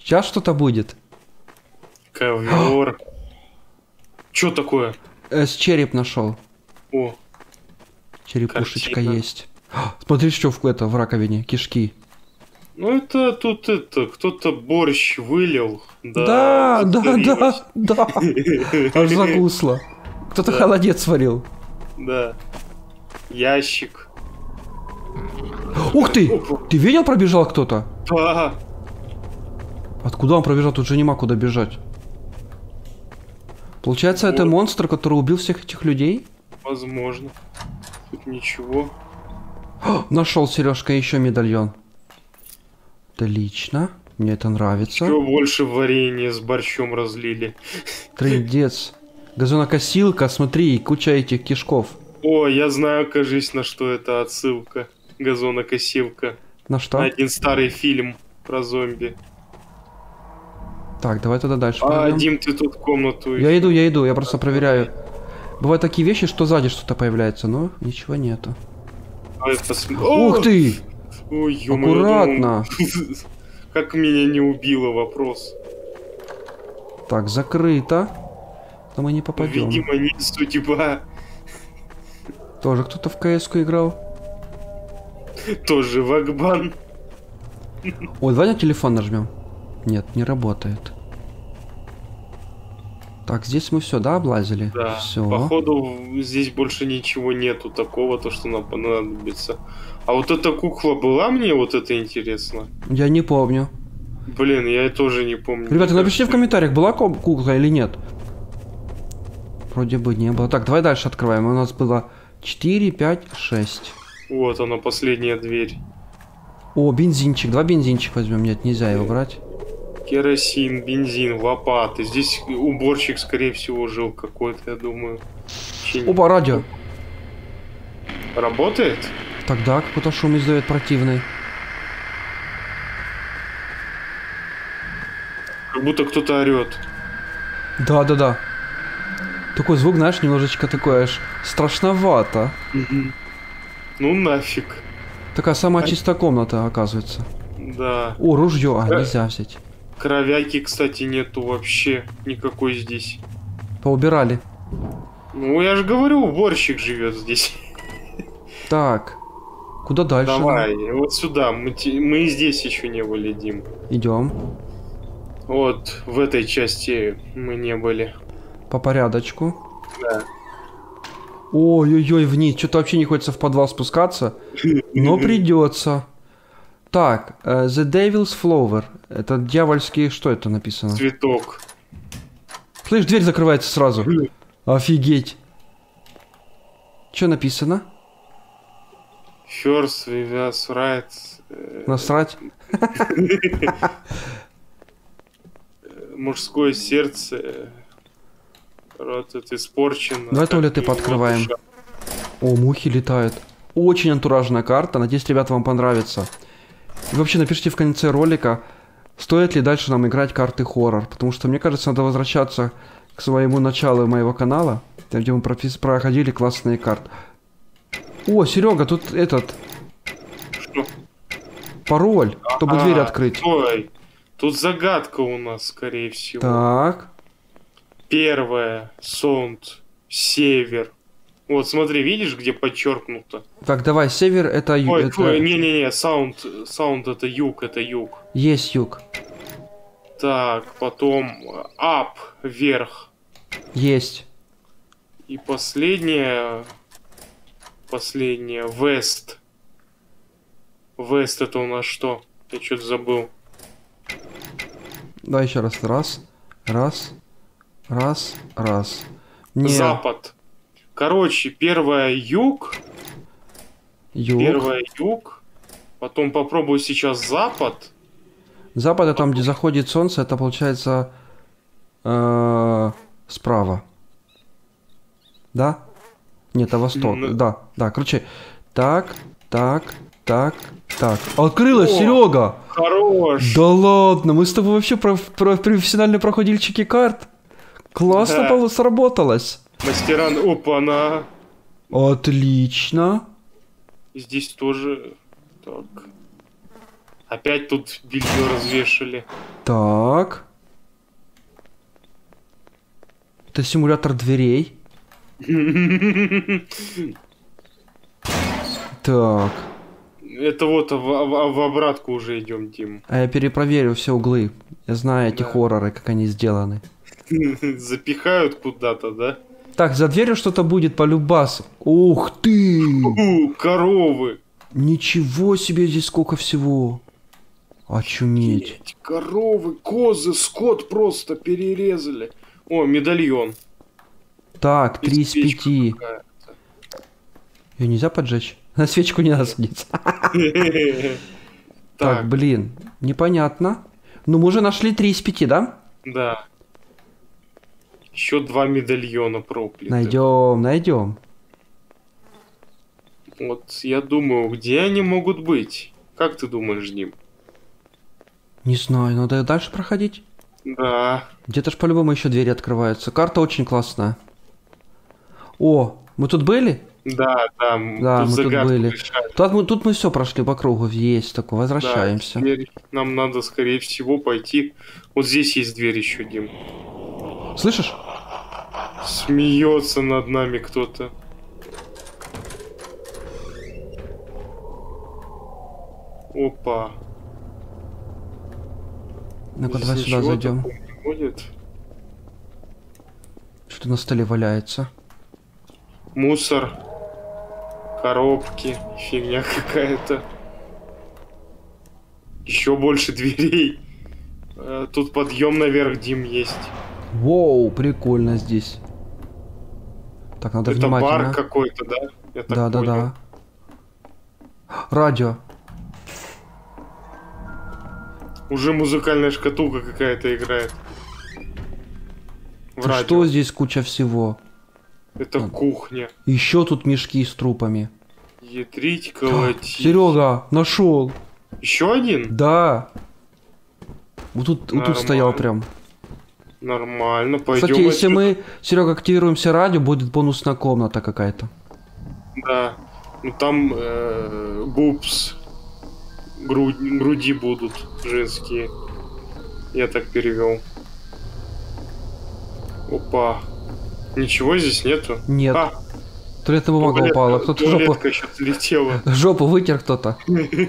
Сейчас что-то будет. Ковер. Чё такое? С череп нашел. О, Черепушечка картина. есть. Смотри, что в, это, в раковине. Кишки. ну это тут это, кто-то борщ вылил. Да, да, да, загорелось. да. Аж закусло. Кто-то Да. холодец сварил. Да. Ящик. Ух ты! Ты видел, пробежал кто-то? Да. Откуда он пробежал? Тут же нема куда бежать. Получается, это Вот. монстр, который убил всех этих людей? Возможно. Тут ничего. Нашел, Сережка, еще медальон. Отлично. Мне это нравится. Еще больше варенья с борщом разлили. Трындец. Газонокосилка, смотри, куча этих кишков. О, я знаю, кажись, на что это отсылка. Газонокосилка. На что? На один старый фильм про зомби. Так, давай тогда дальше. А, пойдем. Дим, ты тут комнату... Я иду, я иду, я просто проверяю. Бывают такие вещи, что сзади что-то появляется, но ничего нету. Давай посм- Ух О! ты! Ой, ё-моё, Аккуратно. думал, Как меня не убило, вопрос. Так, закрыто. Но мы не попадем. Видимо, не судьба. Тоже кто-то в КС-ку играл. Тоже Вагбан. Ой, давай на телефон нажмем. Нет, не работает. Так, здесь мы все, да, облазили? Да, Все. походу здесь больше ничего нету такого, то что нам понадобится. А вот эта кукла была мне, вот это интересно? Я не помню. Блин, я тоже не помню. Ребята, напишите в комментариях, была ку- кукла или нет. Вроде бы не было. Так, давай дальше открываем. У нас было четыре, пять, шесть. Вот она, последняя дверь. О, бензинчик. Два бензинчик возьмем. Нет, нельзя его брать. Керосин, бензин, лопаты. Здесь уборщик, скорее всего, жил какой-то, я думаю. Чи- Опа, радио. Работает? Тогда какой-то шум издает противный. Как будто кто-то орет. Да, да, да. Такой звук, знаешь, немножечко такой аж страшновато. Ну нафиг. Такая самая чистая комната, оказывается. Да. О, ружье. А, Э. нельзя взять. Кровяки, кстати, нету вообще никакой здесь. Поубирали. Ну, я же говорю, уборщик живет здесь. Так. Куда дальше? Давай, вот сюда. Мы, те- мы здесь еще не были, Дим. Идем. Вот в этой части мы не были. По порядочку. Да. Ой-ой-ой, вниз. Что-то вообще не хочется в подвал спускаться. Но придется. Так, э, The Devil's Flower. Это дьявольский... Что это написано? Цветок. Слышь, дверь закрывается сразу. Офигеть. Что написано? First we was right. э, Насрать? Мужское сердце. э, Рот это испорчено. Давай как туалеты и его пооткрываем. душа. О, мухи летают. Очень антуражная карта. Надеюсь, ребята, вам понравится. И вообще, напишите в конце ролика, стоит ли дальше нам играть карты хоррор. Потому что, мне кажется, надо возвращаться к своему началу моего канала, там, где мы пропис- проходили классные карты. О, Серега, тут этот... Что? Пароль, чтобы А, дверь открыть. Стой. Тут загадка у нас, скорее всего. Так. Первое. Соунд. Север. Вот, смотри, видишь, где подчеркнуто? Так, давай, север это... ю- Ой, это- фу, не-не-не, саунд, саунд это юг, это юг. Есть юг. Так, потом up, вверх. Есть. И последнее, последнее, west. West это у нас что? Я что-то забыл. Давай еще раз. Раз. Раз. Раз. Раз. Не. Запад. Короче, первое юг, Юг. первое юг. Потом попробую сейчас запад. Запад, это там, где заходит солнце, это получается э, справа. Да? Нет, это восток. Ну, Да, да. Короче, так, так, так, так. Открылась, О! Серега! Хорош. Да ладно, мы с тобой вообще про, про- профессиональные проходильщики карт. Классно Да. пол- сработалось. Мастера, опа, она. Отлично. Здесь тоже. Так. Опять тут белье развешали. Так. Это симулятор дверей. Так. Это вот в, в- в обратку уже идем, Дим. А я перепроверю все углы. Я знаю эти Да. хорроры, как они сделаны. Запихают куда-то, да? Так, за дверью что-то будет полюбас. Ух ты! У, коровы! Ничего себе, здесь сколько всего. Очуметь. Эти коровы, козы, скот просто перерезали. О, медальон. Так, И три из свечка пяти. какая-то. Ее нельзя поджечь? На свечку не надо садиться. Так, Так, блин, непонятно. Ну, мы уже нашли три из пяти, да? да. Еще два медальона проклятых. Найдем, найдем. Вот я думаю, где они могут быть? Как ты думаешь, Дим? Не знаю, надо дальше проходить. Да. Где-то ж по-любому еще двери открываются. Карта очень классная. О, мы тут были? Да, да, м, Да, тут мы тут загадку были. решали. Тут мы, тут мы все прошли по кругу. Есть такое. Да, Возвращаемся. теперь нам надо, скорее всего, пойти. Вот здесь есть дверь еще, Дим. Слышишь? Смеется над нами кто-то. Опа. Ну-ка, Здесь давай сюда ничего зайдем. такого не будет. Что-то на столе валяется. Мусор. Коробки. Фигня какая-то. Еще больше дверей. Э, Тут подъем наверх, Дим, есть. Воу, прикольно здесь. Так, надо Это внимательно. бар какой-то, да? Я так Да, да, понял. да. Радио. Уже музыкальная шкатулка какая-то играет. В Ты радио. что здесь куча всего? Это кухня. Еще тут мешки с трупами. Ядрить, колотить. Серега, нашел. Еще один? Да. Вот тут, вот тут Нормально. стоял прям. Нормально, пойдем. Кстати, если отсюда. мы, Серега, активируемся радио, будет бонусная комната какая-то. Да. Ну там э, бубс. Грудь, груди будут женские. Я так перевел. Опа. Ничего здесь нету? Нет. А, Туалетная бумага туалетка- упала. Кто-то жопу, туалетка еще слетела. жопу вытер кто-то.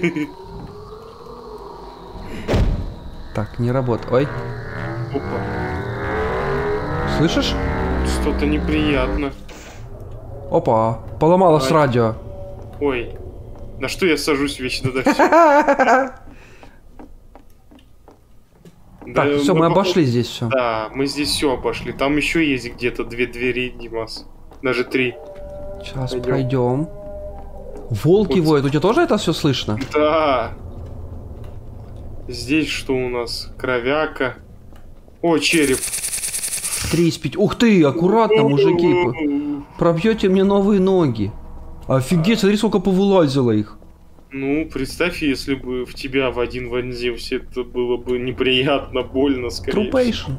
Так, не работает. Ой, Опа. слышишь? Что-то неприятно. Опа, поломалось Ай. радио. Ой. На что я сажусь вечно до всего? Так, все, мы обошли здесь все. Да, мы здесь все обошли. Там еще есть где-то две двери, Димас. Даже три. Сейчас Пойдем. пройдем. Волки Вот. воют. У тебя тоже это все слышно? Да. Здесь что у нас? Кровяка. О, череп. Три из пяти. Ух ты, аккуратно, мужики. Пробьете мне новые ноги. Офигеть, смотри, сколько повылазило их. Ну, представь, если бы в тебя в один вонзился, это было бы неприятно, больно, скорее всего. Трупейшн.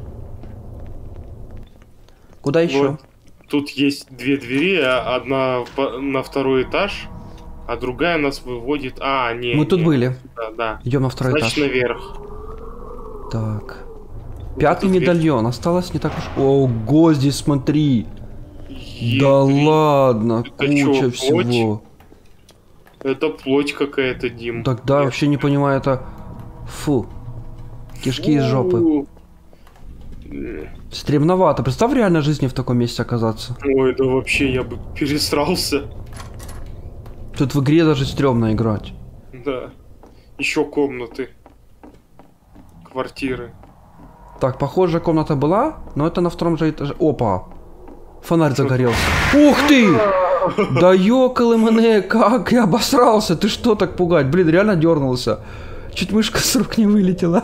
Куда еще? Вот. Тут есть две двери, а одна по- на второй этаж, а другая нас выводит... А, не, Мы тут не. были. Да, да. Идем на второй Значит, этаж. наверх. Так. Вот Пятый эта дверь. медальон. Осталось не так уж... Ого, здесь смотри. Е- Да блин, ладно, это куча чё, всего. Это плоть какая-то, Дим. Тогда Нет. вообще не понимаю, это... Фу. Кишки из жопы. Фу. М. Стремновато. Представь в реальной жизни в таком месте оказаться. Ой, да вообще я бы пересрался. Тут в игре даже стрёмно играть. Да. Еще комнаты. Квартиры. Так, похоже, комната была, но это на втором же этаже. Опа! Фонарь загорелся. Ух ты! Да ёкалы мне, как я обосрался! Ты что так пугать? Блин, реально дернулся. Чуть мышка с рук не вылетела.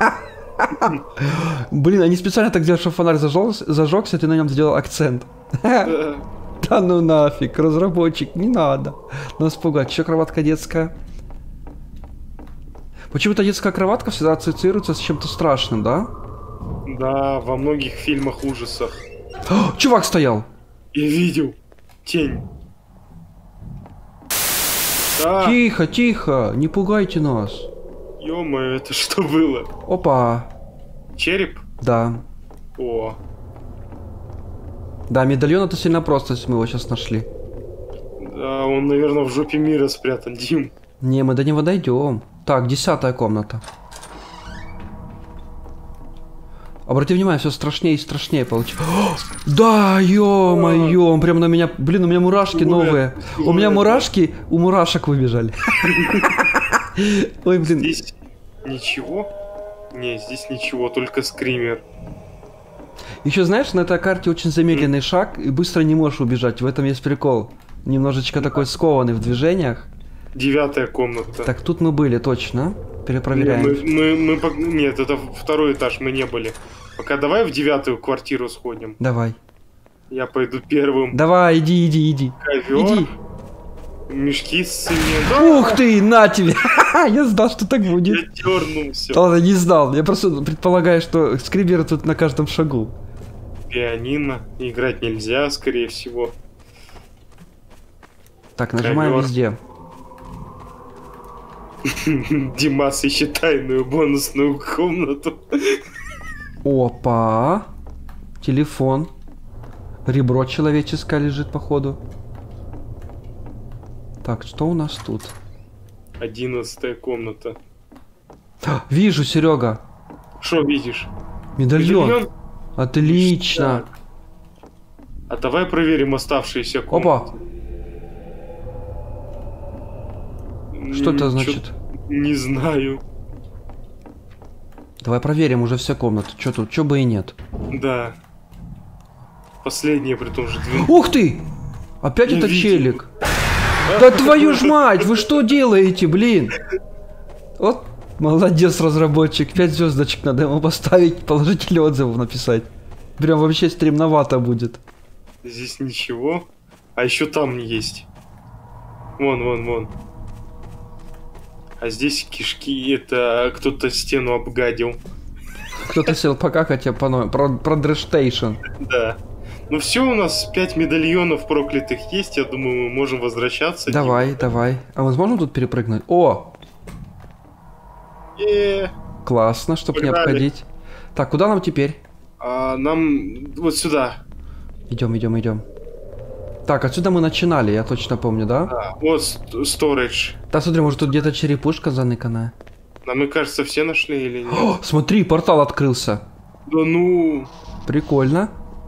Блин, они специально так делают, чтобы фонарь зажёгся, зажёгся, ты на нем сделал акцент. Да. Да ну нафиг, разработчик, не надо нас пугать. Еще кроватка детская. Почему-то детская кроватка всегда ассоциируется с чем-то страшным, да? Да, во многих фильмах ужасах. О, чувак стоял! Я видел. Тень. Да, Тихо, тихо, не пугайте нас. Ё-моё, это что было? Опа. Череп? Да. О. Да, медальон это сильно просто, если мы его сейчас нашли. Да, он, наверное, в жопе мира спрятан, Дим. Не, мы до него дойдем. Так, десятая комната. Обрати внимание, все страшнее и страшнее получается. Да, ё-моё, он прям на меня... Блин, у меня мурашки новые. У меня мурашки, у мурашек выбежали. Ой, блин. Здесь ничего? Не, здесь ничего, только скример. Еще знаешь, на этой карте очень замедленный шаг, и быстро не можешь убежать. В этом есть прикол. Немножечко такой скованный в движениях. Девятая комната. Так, тут мы были, точно. Не, Перепроверяем. мы, мы, мы пог- Нет, это второй этаж, мы не были. Пока давай в девятую квартиру сходим. Давай. Я пойду первым. Давай, иди, иди, иди. Ковер, Иди. мешки с цементом. Ух ты, на тебе! Я знал, что так будет. Я дернулся. Да ладно, не знал. Я просто предполагаю, что скриберы тут на каждом шагу. Пианино. Играть нельзя, скорее всего. Так, нажимаем Ковер. везде. Димас, ищи тайную бонусную комнату. Опа. Телефон. Ребро человеческое лежит, походу. Так, что у нас тут? Одиннадцатая комната. А, вижу, Серега. Что видишь? Медальон. Медальон? Отлично. Так. А давай проверим оставшиеся комнаты. Опа. Что это М, значит? чё- Не знаю. Давай проверим уже все комнаты. Что тут? Что бы и нет. Да. Последние при том же две. Ух ты! Опять Я это видел. челик. Да твою ж мать! Вы что делаете, блин? Вот молодец, разработчик. Пять звездочек надо ему поставить, положительный отзыв написать. Прям вообще стремновато будет. Здесь ничего. А еще там есть. Вон, вон, вон. А здесь кишки. Это кто-то стену обгадил. Кто-то сел покакать, я по про, про дрэштейшн. Да. Ну все, у нас пять медальонов проклятых есть. Я думаю, мы можем возвращаться. Давай, давай. А мы сможем тут перепрыгнуть? О! Э, Классно, чтобы не Погнали. обходить. Так, куда нам теперь? а нам вот сюда. Идем, идем, идем. Так, отсюда мы начинали, я точно помню, да? А, вот сторидж. Да, смотри, может тут где-то черепушка заныканная. Нам, мне кажется, все нашли или нет? О, смотри, портал открылся. Да ну, Прикольно.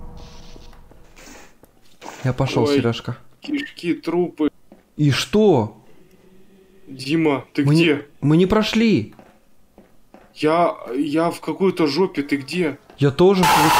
Я пошел, Ой. Сережка. кишки, трупы. И что? Дима, ты Мы где? не, мы не прошли. Я, я в какой-то жопе, ты где? Я тоже...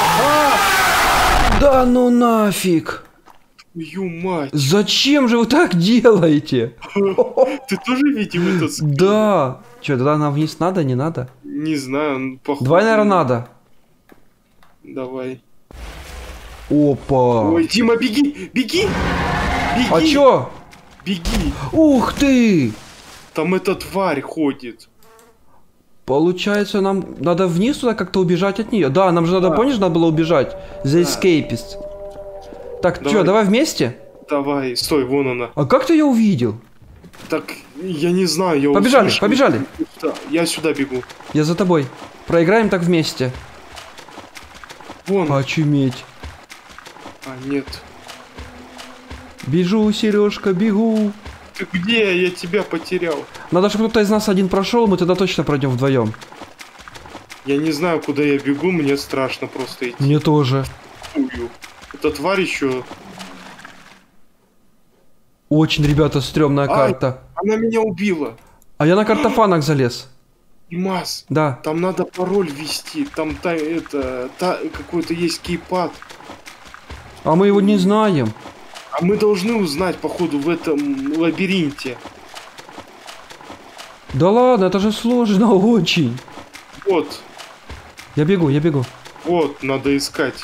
Да ну нафиг! Твою мать. Зачем же вы так делаете? Ты тоже видел этот скрин? Да. Че, туда нам вниз надо, не надо? Не знаю, ну, походу. Давай, наверное, надо. Давай. Опа. Ой, Дима, беги, беги! Беги! А чё? Беги! Ух ты! Там эта тварь ходит. Получается, нам надо вниз туда как-то убежать от нее. Да, нам же надо, Да. помнишь, надо было убежать. За Да. эскейпист. Так, Давай. чё, давай вместе? Давай, стой, вон она. А как ты ее увидел? Так, я не знаю, я Побежали, услышал. побежали. Да, я сюда бегу. Я за тобой. Проиграем так вместе. Вон. А, Очуметь. нет. Бежу, Сережка, бегу. Ты где? Я тебя потерял. Надо, чтобы кто-то из нас один прошел, мы тогда точно пройдем вдвоем. Я не знаю, куда я бегу, мне страшно просто идти. Мне тоже. Хую. Эта тварь еще. Очень, ребята, стрёмная Ай. карта. Она меня убила. А я на картофанах залез. Димас, Да. там надо пароль ввести. Там та, это, та, какой-то есть кейпад. А мы его не знаем. А мы должны узнать, походу, в этом лабиринте. Да ладно, это же сложно очень. Вот, Я бегу, я бегу. вот, надо искать.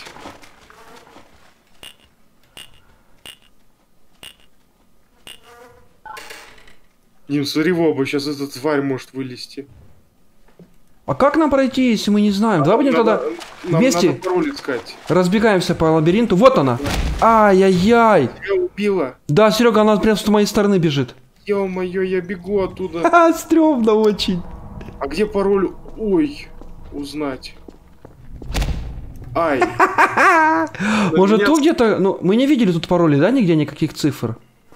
Дим, смотри в оба, сейчас эта тварь может вылезти. А как нам пройти, если мы не знаем? Давай будем Надо- тогда нам вместе надо пароль искать. разбегаемся по лабиринту. Вот она. Ай-яй-яй. Тебя убила. Да, Серега, она прям с моей стороны бежит. Ё-моё, я бегу оттуда. Ха, стрёмно очень. А где пароль? Ой, узнать. Ай. Может меня- тут где-то... Ну, мы не видели тут паролей, да, нигде никаких цифр?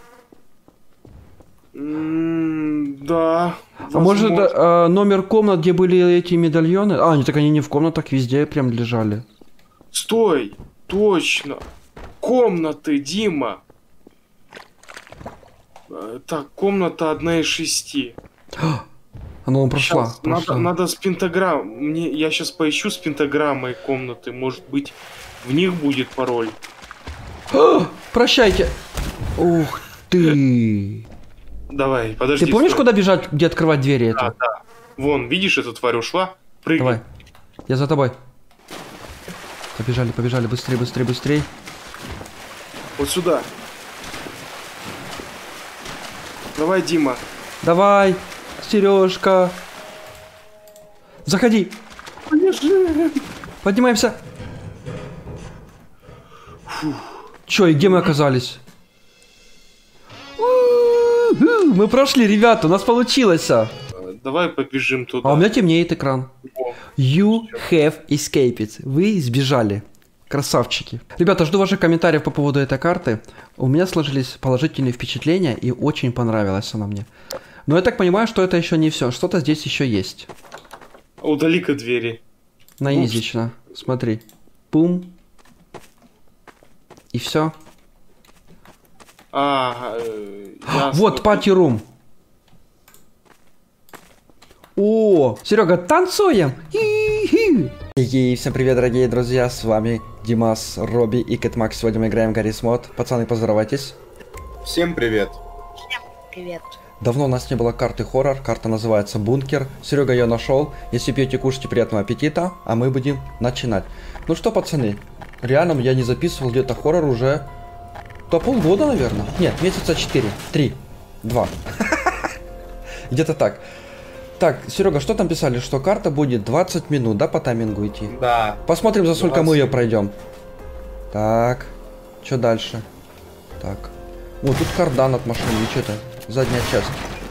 М, Да. А может возможно. э, номер комнат, где были эти медальоны? А, они так они не в комнатах, везде прям лежали. Стой! Точно! Комнаты, Дима! Э, Так, комната одна из шести. Она он прошла. Щас, прошла. надо, надо с пентаграмм. Мне, я сейчас поищу с пентаграммой комнаты. Может быть, в них будет пароль. Прощайте. Ух ты. Давай, подожди. Ты помнишь, стой. куда бежать, где открывать двери Да, это? да. Вон, видишь, эта тварь ушла? Прыгай. Давай. Я за тобой. Побежали, побежали, быстрее, быстрее, быстрее. Вот сюда. Давай, Дима. Давай, Сережка. Заходи. Поднимаемся. Че, и где мы оказались? У-ху, мы прошли, ребята, у нас получилось. А Э, Давай побежим туда. у меня темнеет экран. О, You have escaped. Вы сбежали. Красавчики. Ребята, жду ваших комментариев по поводу этой карты. У меня сложились положительные впечатления и очень понравилась она мне. Но я так понимаю, что это еще не все. Что-то здесь еще есть. Удали-ка двери. На Упс. изично. Смотри. Пум. И все. А, э, ясно. Вот пати-рум. О, Серега, танцуем! Хи-хи. И всем привет, дорогие друзья, с вами Димас, Робби и Кэтмакс. Сегодня мы играем в Гаррис Мод. Пацаны, поздоровайтесь. Всем привет. Привет. Давно у нас не было карты хоррор, карта называется Бункер. Серега ее нашел. Если пьете, кушайте, приятного аппетита, а мы будем начинать. Ну что, пацаны, реально я не записывал где-то хоррор уже... То полгода, наверное. Нет, месяца четыре, три, два. Где-то так. Так, Серега, что там писали? Что карта будет двадцать минут, да, по таймингу идти? Да. Посмотрим, за сколько мы ее двадцать. пройдем. Так, что дальше? Так. О, тут кардан от машины, и что это? Задняя часть.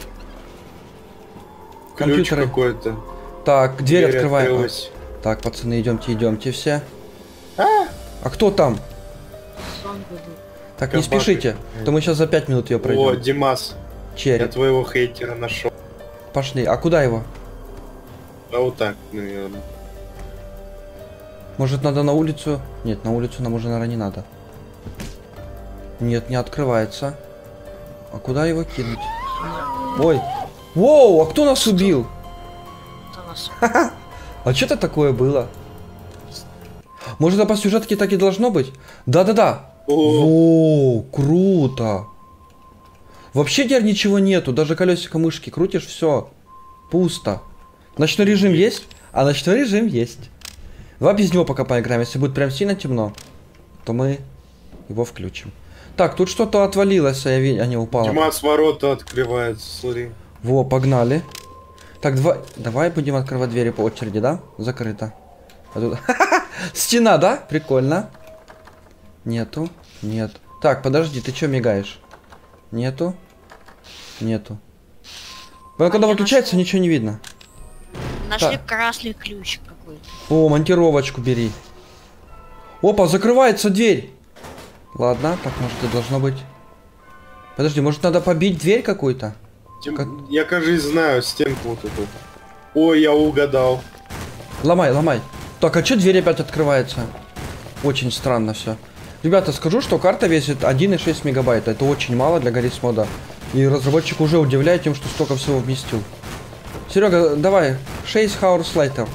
Ключ Компьютеры. какой-то. Так, дверь, открываем. открылась. Так, пацаны, идемте, идемте все. А! А кто там? Сон буду. Так, не Кабак. спешите, то мы сейчас за пять минут ее О, пройдем. Димас, я Черри. твоего хейтера нашел. Пошли. А куда его? А вот так, наверное. Может, надо на улицу? Нет, на улицу нам уже, наверное, не надо. Нет, не открывается. А куда его кинуть? Ой. Воу, а кто нас убил? Кто нас? А что это такое было? Может, это по сюжетке так и должно быть? Да-да-да. О, Воу, круто. Вообще теперь ничего нету. Даже колесико мышки крутишь, все. Пусто. Ночной режим есть? А ночной режим есть. Давай без него пока поиграем. Если будет прям сильно темно, то мы его включим. Так, тут что-то отвалилось, я видел, а не упало. Димас, ворота открываются, смотри. Во, погнали. Так, два... давай будем открывать двери по очереди, да? Закрыто. А тут... Стена, да? Прикольно. Нету. Нет. Так, подожди, ты чё мигаешь? Нету. Нету. Но когда я выключается, ничего не видно. Нашли Так. красный ключ какой-то. О, монтировочку бери. Опа, закрывается дверь. Ладно, так может и должно быть. Подожди, может надо побить дверь какую-то? Дим, Как- Я, кажется, знаю стенку вот эту. Ой, я угадал. Ломай, ломай. Так, а что дверь опять открывается? Очень странно все. Ребята, скажу, что карта весит один и шесть мегабайта. Это очень мало для Гаррис Мода. И разработчик уже удивляет тем, что столько всего вместил. Серега, давай, шесть hours later.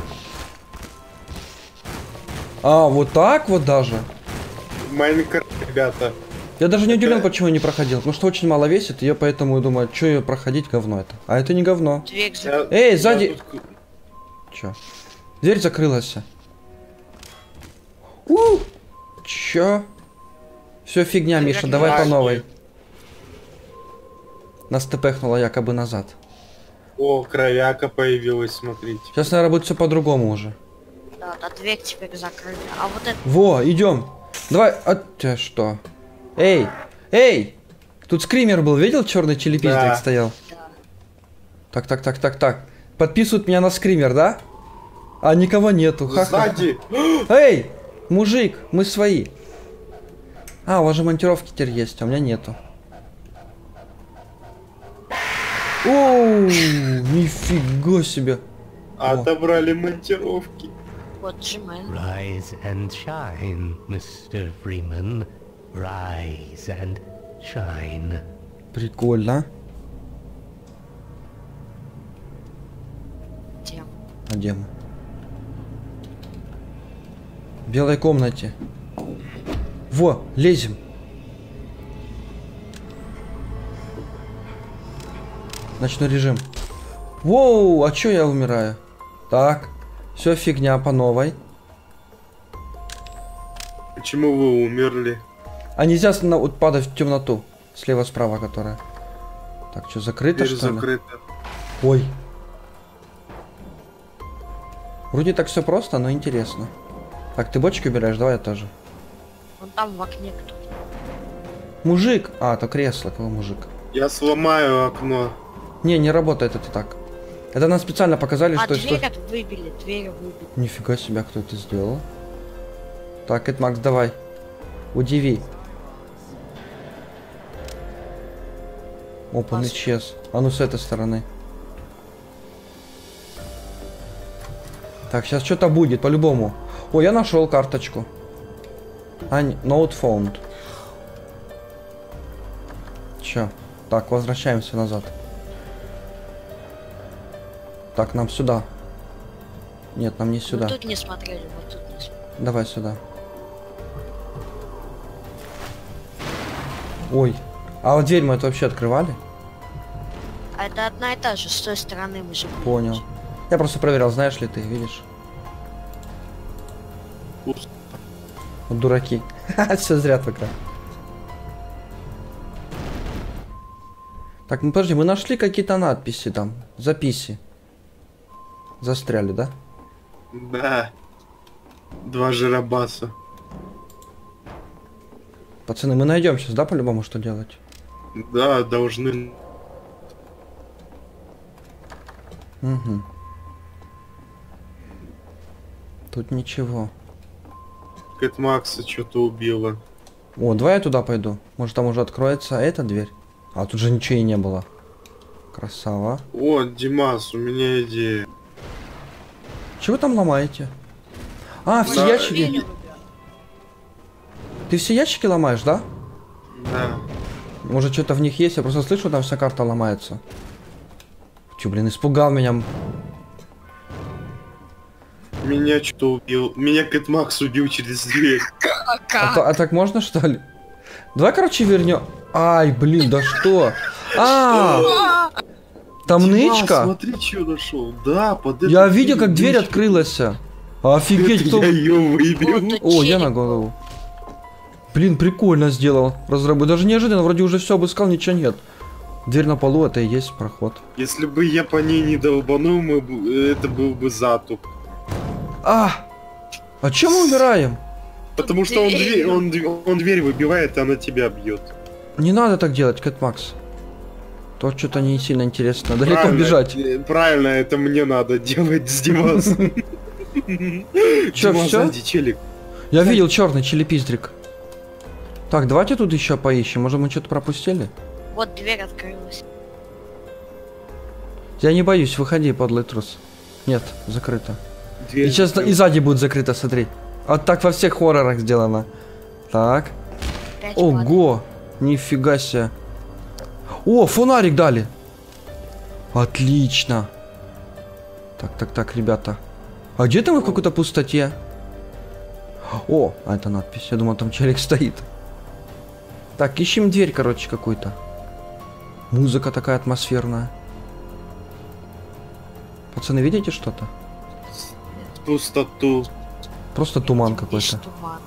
А, вот так вот даже. Майнкрафт, ребята. Я даже не удивлен, Это- почему я не проходил. Потому что очень мало весит, и я поэтому думаю, что ее проходить, говно это. А это не говно. Дверь за... Я- Эй, я сзади- тут- Чё? Дверь закрылась. У! Чё? Все фигня, Дверь Миша, давай по закрылась. новой. Нас тпхнуло якобы назад. О, кровяка появилась, смотрите. Сейчас, наверное, будет все по-другому уже. Да, да, дверь теперь закрыта. А вот это... Во, идем. Давай, а ты что? Эй, эй! Тут скример был, видел, черный челепиздрик Да. стоял? Да. Так, так, так, так, так. Подписывают меня на скример, да? А никого нету. Ха-ха. Сзади! Эй, мужик, мы свои. А, у вас же монтировки теперь есть, а у меня нету. Оу, нифига себе. Отобрали монтировки. Вот, Джимен. Rise and shine, мистер Freeman. Rise and shine. Прикольно. Где? А где мы? В белой комнате. Во, лезем. Ночной режим. Воу, а чё я умираю? Так, все фигня по новой. Почему вы умерли? А нельзя на, вот, падать в темноту. Слева-справа, которая. Так, что, закрыто, Дверь что ли? закрыта. Ой. Вроде так все просто, но интересно. Так, ты бочки убираешь? Давай я тоже. Вон там в окне кто-то. Мужик! А, то кресло, кого мужик? Я сломаю окно. Не, не работает это так. Это нам специально показали, А, что... дверь что... от выбили, дверь выбили. Нифига себя, кто это сделал. Так, это Макс, давай. Удиви. Опа, он Класс. исчез. А ну с этой стороны. Так, сейчас что-то будет, по-любому. О, я нашел карточку. А, не- note found. Чё? Так, возвращаемся назад. Так, нам сюда. Нет, нам не сюда. Мы тут не смотрели, вот тут не смотрели. Давай сюда. Ой. А вот дверь мы это вообще открывали? А это одна и та же, с той стороны мы же были. Понял. Я просто проверял, знаешь ли ты, видишь? Пусто. Вот дураки. Все зря только. Так, ну подожди, мы нашли какие-то надписи там, записи. Застряли, да? Да. Два жиробаса. Пацаны, мы найдем сейчас, да, по-любому, что делать? Да, должны. Угу. Тут ничего. Кэт Макса что-то убила. О, давай я туда пойду. Может там уже откроется эта дверь? А тут же ничего и не было. Красава. О, Димас, у меня идея. Чего вы там ломаете? А, все Да. ящики. Ты все ящики ломаешь, да? Да. Может что-то в них есть? Я просто слышу, там вся карта ломается. Че, блин, испугал меня. Меня что-то убил. Меня Кэт Макс убил через дверь. А, то- а так можно, что ли? Давай, короче, вернем. Ай, блин, да что? А, там Димас, нычка? смотри, что нашел. Да, под Я этой видел, как дверь нычкой. открылась. Офигеть, кто... Я ее выбил. Вот, О, я челик на голову. Блин, прикольно сделал. Разрабы. Даже неожиданно, вроде уже все обыскал, ничего нет. Дверь на полу, это и есть проход. Если бы я по ней не долбанул, мы бы- это был бы затуп. А! А чем мы умираем? Потому что он Дверь. дверь, он, дв- он дверь выбивает, а она тебя бьет. Не надо так делать, Кэт Макс. То что-то не сильно интересно. Далеко Правильно, бежать. э, Правильно, это мне надо делать с Димасом. Чё, Димас, всё? сзади, челик. Я видел черный челепиздрик. Так, давайте тут еще поищем. Может, мы что-то пропустили? Вот дверь открылась. Я не боюсь, выходи, подлый трус. Нет, закрыто. Дверь И сейчас и закрылась. сзади будет закрыто, смотри. Вот так во всех хоррорах сделано. Так. Опять падает. Ого! Нифига себе. О, фонарик дали. Отлично. Так, так, так, ребята. А где там мы в какой-то пустоте? О, а это надпись. Я думал, там человек стоит. Так, ищем дверь, короче, какую-то. Музыка такая атмосферная. Пацаны, видите что-то? Пустоту. Просто туман Видишь, какой-то. туман.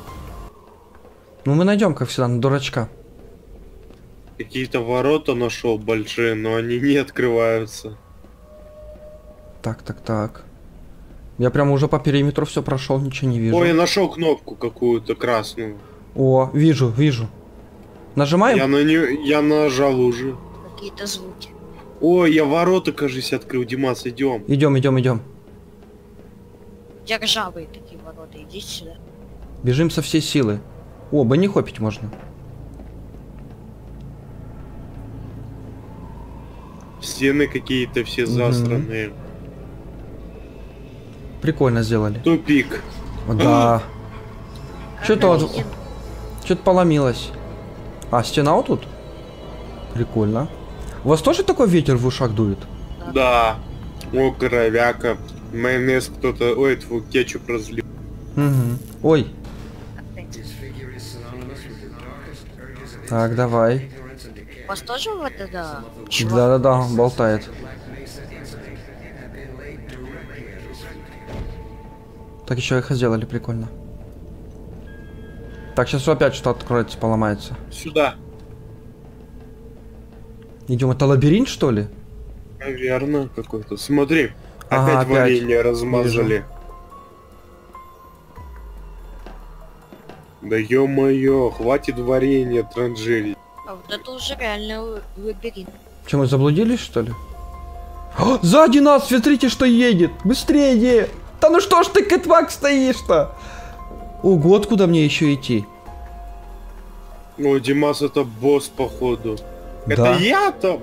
Ну мы найдем, как всегда, на дурачка. Какие-то ворота нашел большие, но они не открываются. Так, так, так. Я прямо уже по периметру все прошел, ничего не вижу. Ой, я нашел кнопку какую-то красную. О, вижу, вижу. Нажимаем? Я на нее, я нажал уже. Какие-то звуки. Ой, я ворота, кажись, открыл. Димас, идем. Идем, идем, идем. Где ржавые такие ворота, иди сюда. Бежим со всей силы. О, бани хопить можно. Стены какие-то все засранные. Прикольно сделали. Тупик. Да. Что-то вот... Блин, Что-то поломилось. А, стена вот тут? Прикольно. У вас тоже такой ветер в ушах дует? Да. О, кровяка. Майонез кто-то... Ой, твой кетчуп разлил. Угу. Ой. опять. Так, давай. У вас тоже вот это... чувак? Да-да-да, болтает. Так еще их сделали, прикольно. Так, сейчас опять что-то откроется, поломается. Сюда. Идем, это лабиринт, что ли? Наверное, какой-то. Смотри. Ага, Опять опять. варенье размазали. Да ё-моё, хватит варенья транжирить. А вот это уже реально ла- лабиринт. Че, мы заблудились, что ли? О, сзади нас, смотрите, что едет! Быстрее! Да ну что ж ты, Кэтвак, стоишь-то? Ого, откуда мне еще идти? О, Димас, это босс, походу. Да. Это я там?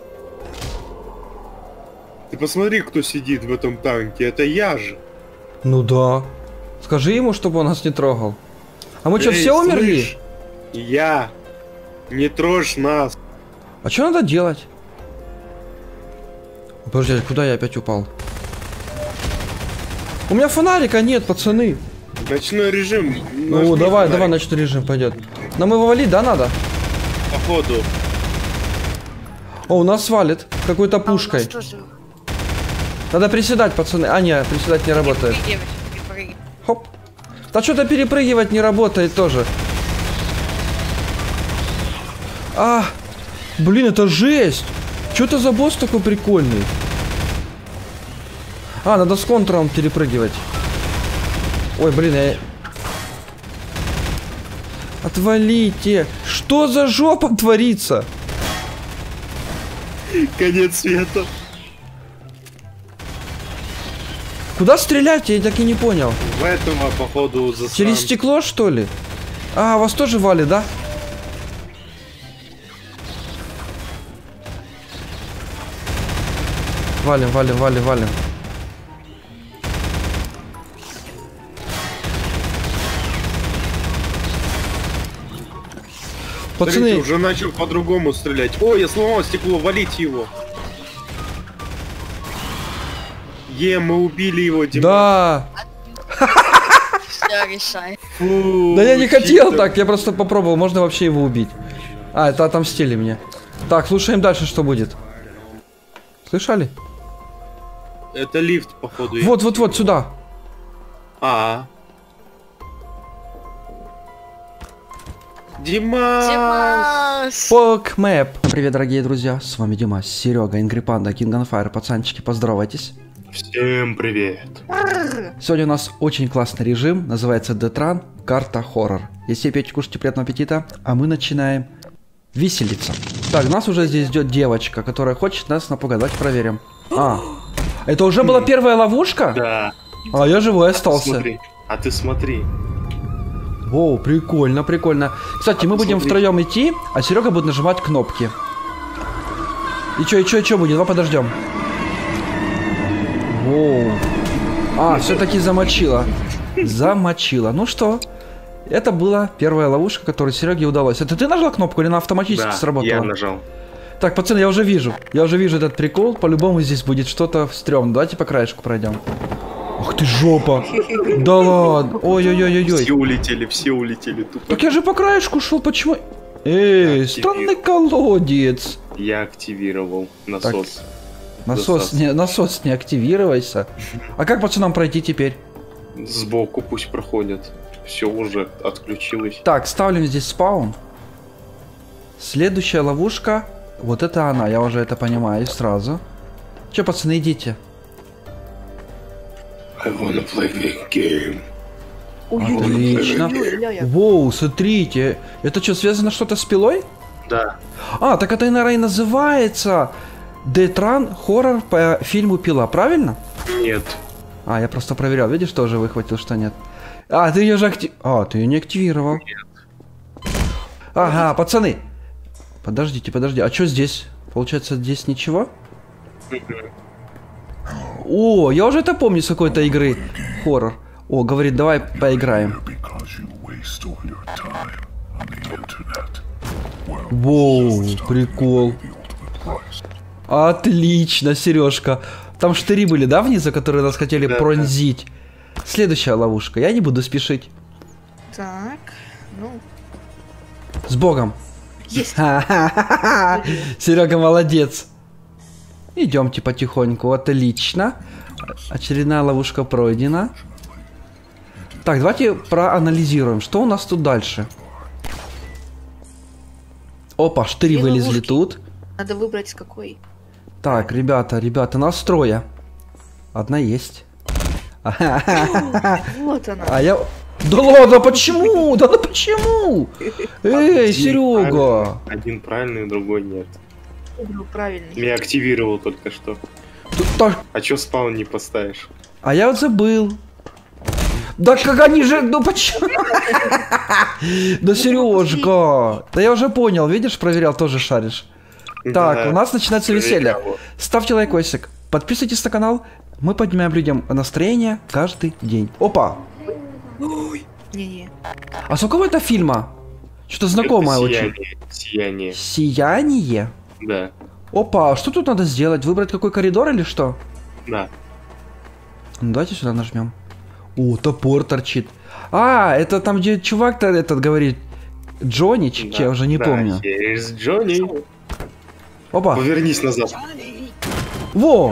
Ты посмотри, кто сидит в этом танке. Это я же. Ну да. Скажи ему, чтобы он нас не трогал. А мы что, Эй, все умерли? слышь? Я. Не трожь нас. А что надо делать? Подожди, куда я опять упал? У меня фонарика нет, пацаны. Ночной режим. Ну, Нажми давай, фонарик. давай, ночной режим пойдет. Нам его валить, да, надо? Походу. О, у нас валит какой-то А у нас пушкой. тоже Надо приседать, пацаны. А, нет, приседать не работает. перепрыгивать, перепрыгивать. Хоп. Да что-то перепрыгивать не работает тоже. А, блин, это жесть. Что это за босс такой прикольный? А, надо с контролом перепрыгивать. Ой, блин, я... Отвалите. Что за жопа творится? Конец света. Куда стрелять? Я так и не понял. В этого, походу, засран. Через стекло, что ли? А, вас тоже валит, да? Валим, валим, валим, валим. Смотрите, Пацаны, уже начал по-другому стрелять. Ой, я сломал стекло, валите его. Е, мы убили его, Димас. да. Все, решай. Фу, Да я не хотел чисто. так, я просто попробовал, можно вообще его убить. А, это отомстили мне. Так, слушаем дальше, что будет. Слышали? Это лифт, походу. Вот, вот, вот, сюда. А. Димас! Димас! Покмэп. Привет, дорогие друзья, с вами Димас, Серега, Ингри Панда, King on Fire. Пацанчики, поздоровайтесь. Всем привет. Сегодня у нас очень классный режим, называется Детран, карта хоррор. Если пейте, кушайте, приятного аппетита, а мы начинаем веселиться. Так, нас уже здесь ждет девочка, которая хочет нас напугать. Давайте проверим. А, это уже была первая ловушка? Да. А я живой остался. Смотри. А ты смотри. Воу, прикольно, прикольно. Кстати, мы будем Смотри. втроем идти, а Серега будет нажимать кнопки. И чё, и чё, и чё будет? Давай подождем. Воу. А, все-таки замочила. Замочила. Ну что? Это была первая ловушка, которую Сереге удалось. Это ты нажал кнопку или она автоматически Да, сработала? я нажал. Так, пацаны, я уже вижу. Я уже вижу этот прикол. По-любому здесь будет что-то стрёмное. Давайте по краешку пройдем. Ах ты жопа. Да ладно. Ой-ой-ой-ой-ой. Все улетели, все улетели. Тупо. Так я же по краешку шел, почему? Эй, Так, странный колодец. Я активировал насос. Насос Засас. не, насос не активировайся. А как пацанам пройти теперь? Сбоку пусть проходят. Все уже отключилось. Так, ставим здесь спаун. Следующая ловушка. Вот это она, я уже это понимаю сразу. Че, пацаны, идите. I wanna play big game. Отлично. Воу, смотрите. Это что, связано что-то с пилой? Да. А, так это, наверное, и называется Детран хоррор по фильму «Пила», правильно? Нет. А, я просто проверял. Видишь, тоже выхватил, что нет. А, ты ее же актив... А, ты ее не активировал. Нет. Ага, пацаны. Подождите, подожди. А что здесь? Получается, здесь ничего? О, я уже это помню с какой-то игры. Хоррор. О, говорит, давай поиграем. Воу, прикол. Отлично, Сережка. Там штыри были, да, внизу, которые нас хотели Да, пронзить? Следующая ловушка. Я не буду спешить. Так, ну, С Богом. есть. Серега молодец. Идемте потихоньку. Отлично. Очередная ловушка пройдена. Так, давайте проанализируем, что у нас тут дальше. Опа, штыри Две вылезли ловушки. тут. Надо выбрать с какой. Так, ребята, ребята, настроя. Одна есть. Вот она. А я... Да ладно, почему? Да ну почему? Эй, Серега. Один правильный, другой нет. Выбрал правильный. Я активировал только что. Тут так- А чё спаун не поставишь? А я вот забыл. Да как они же... Ну почему? Да, Сережка. Да я уже понял, видишь, проверял, тоже шаришь. Так, Да. у нас начинается веселье. Проверял. Ставьте лайкосик, подписывайтесь на канал. Мы поднимаем людям настроение каждый день. Опа! Не-не. А с какого это фильма? Что-то знакомое Это очень. сияние. Сияние. Сияние? Да. Опа, а что тут надо сделать? Выбрать какой коридор или что? Да. Ну, давайте сюда нажмем. О, топор торчит. А, это там, где чувак-то этот говорит. Джонни, ч- Да. я уже не Да, помню. Here's Джонни. Опа. Повернись назад. Во!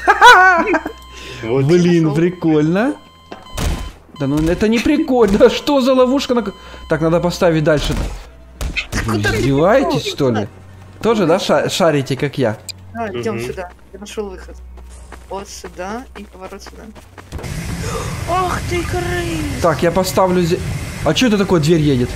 Вот. Блин, Нашел. прикольно. Да ну это не прикольно. Что за ловушка? на- Так, надо поставить дальше. Вы издеваетесь, что ли? Тоже, да, ша- шарите, как я? Да, идем Мгм. сюда. Я нашел выход. Вот сюда и поворот сюда. Ох ты, крыс! Так, я поставлю здесь... А что это такое, дверь едет?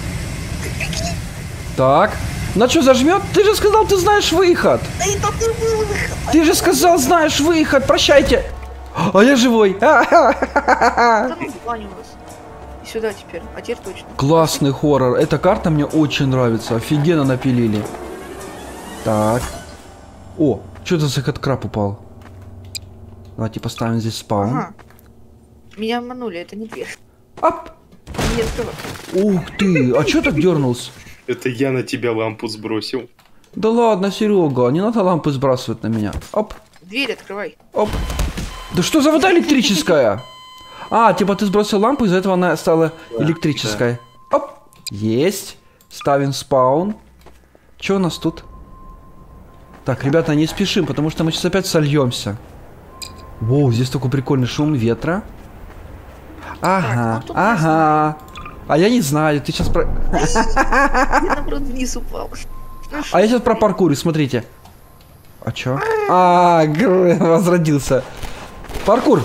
Так. На что зажмет? Ты же сказал, ты знаешь выход. Да это ты был выход! Ты же сказал, знаешь выход. Прощайте. А я живой. Да ну, Ваня у вас. И сюда теперь. А теперь точно. Классный хоррор. Эта карта мне очень нравится. Офигенно напилили. Так. О, что это за хэдкраб упал? Давайте поставим здесь спаун. Ага. Меня обманули, это не дверь. Оп. Не открывай. Ух ты. А что так дернулся? Это я на тебя лампу сбросил. Да ладно, Серега, не надо лампы сбрасывать на меня. Оп, Дверь открывай. оп. Да что за вода электрическая? А, типа ты сбросил лампу, из-за этого она стала электрической. Оп, есть. Ставим спаун. Что у нас тут? Так, ребята, не спешим, потому что мы сейчас опять сольемся. Воу, здесь такой прикольный шум ветра. Ага, Так, ну тут ага. А я не знаю, ты сейчас про... Я наоборот вниз упал. А я сейчас про паркурю, смотрите. А чё? А, гр- возродился. Паркур!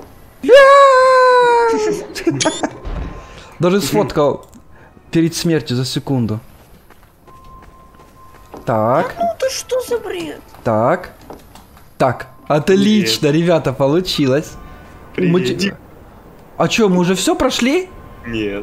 Даже сфоткал перед смертью за секунду. Так, Ну ты что за бред? так, так. Отлично, ребята, получилось. Мы те- Приветик. А чё, мы уже все прошли? Нет.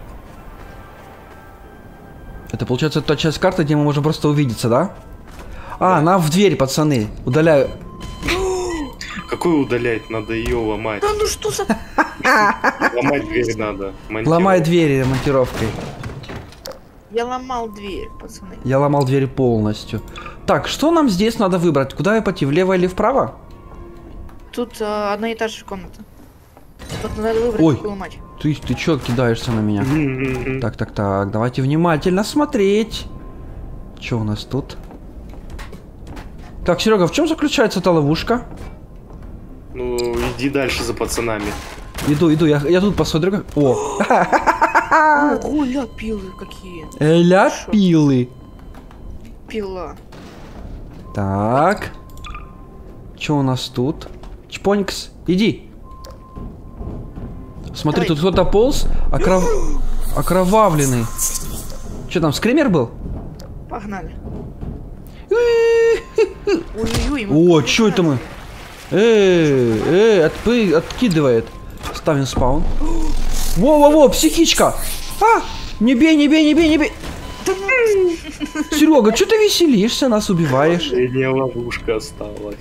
Это получается та часть карты, где мы можем просто увидеться, да? А, нам в дверь, пацаны. Удаляю. Какой удалять? Надо ее ломать. Да ну что за... Ломать дверь надо. монтировать. Ломай двери монтировкой. Я ломал дверь, пацаны. Я ломал двери полностью. Так, что нам здесь надо выбрать? Куда пойти, влево или вправо? Тут а, одна и та же комната. Тут надо выбрать, Ой. какую ломать. Ты, ты чё кидаешься на меня? Мгм. Так, так, так, давайте внимательно смотреть. Что у нас тут? Так, Серега, в чем заключается эта ловушка? Ну, иди дальше за пацанами. Иду, иду, я, я тут посмотрю, как... О! Ого, ля, пилы какие. Эля пилы. Пила. Так. Что у нас тут? Чпоникс, иди. Смотри, Давай. тут кто-то полз, окров... окровавленный. Что там, скример был? Погнали. Ой-ой-ой, Ой-ой-ой. ему О, что это мы? Эй, эй, отпы- откидывает. Ставим спаун. Во-во-во, психичка! А! Не бей, не бей, не бей, не бей! Серега, что ты веселишься, нас убиваешь? Последняя ловушка осталась.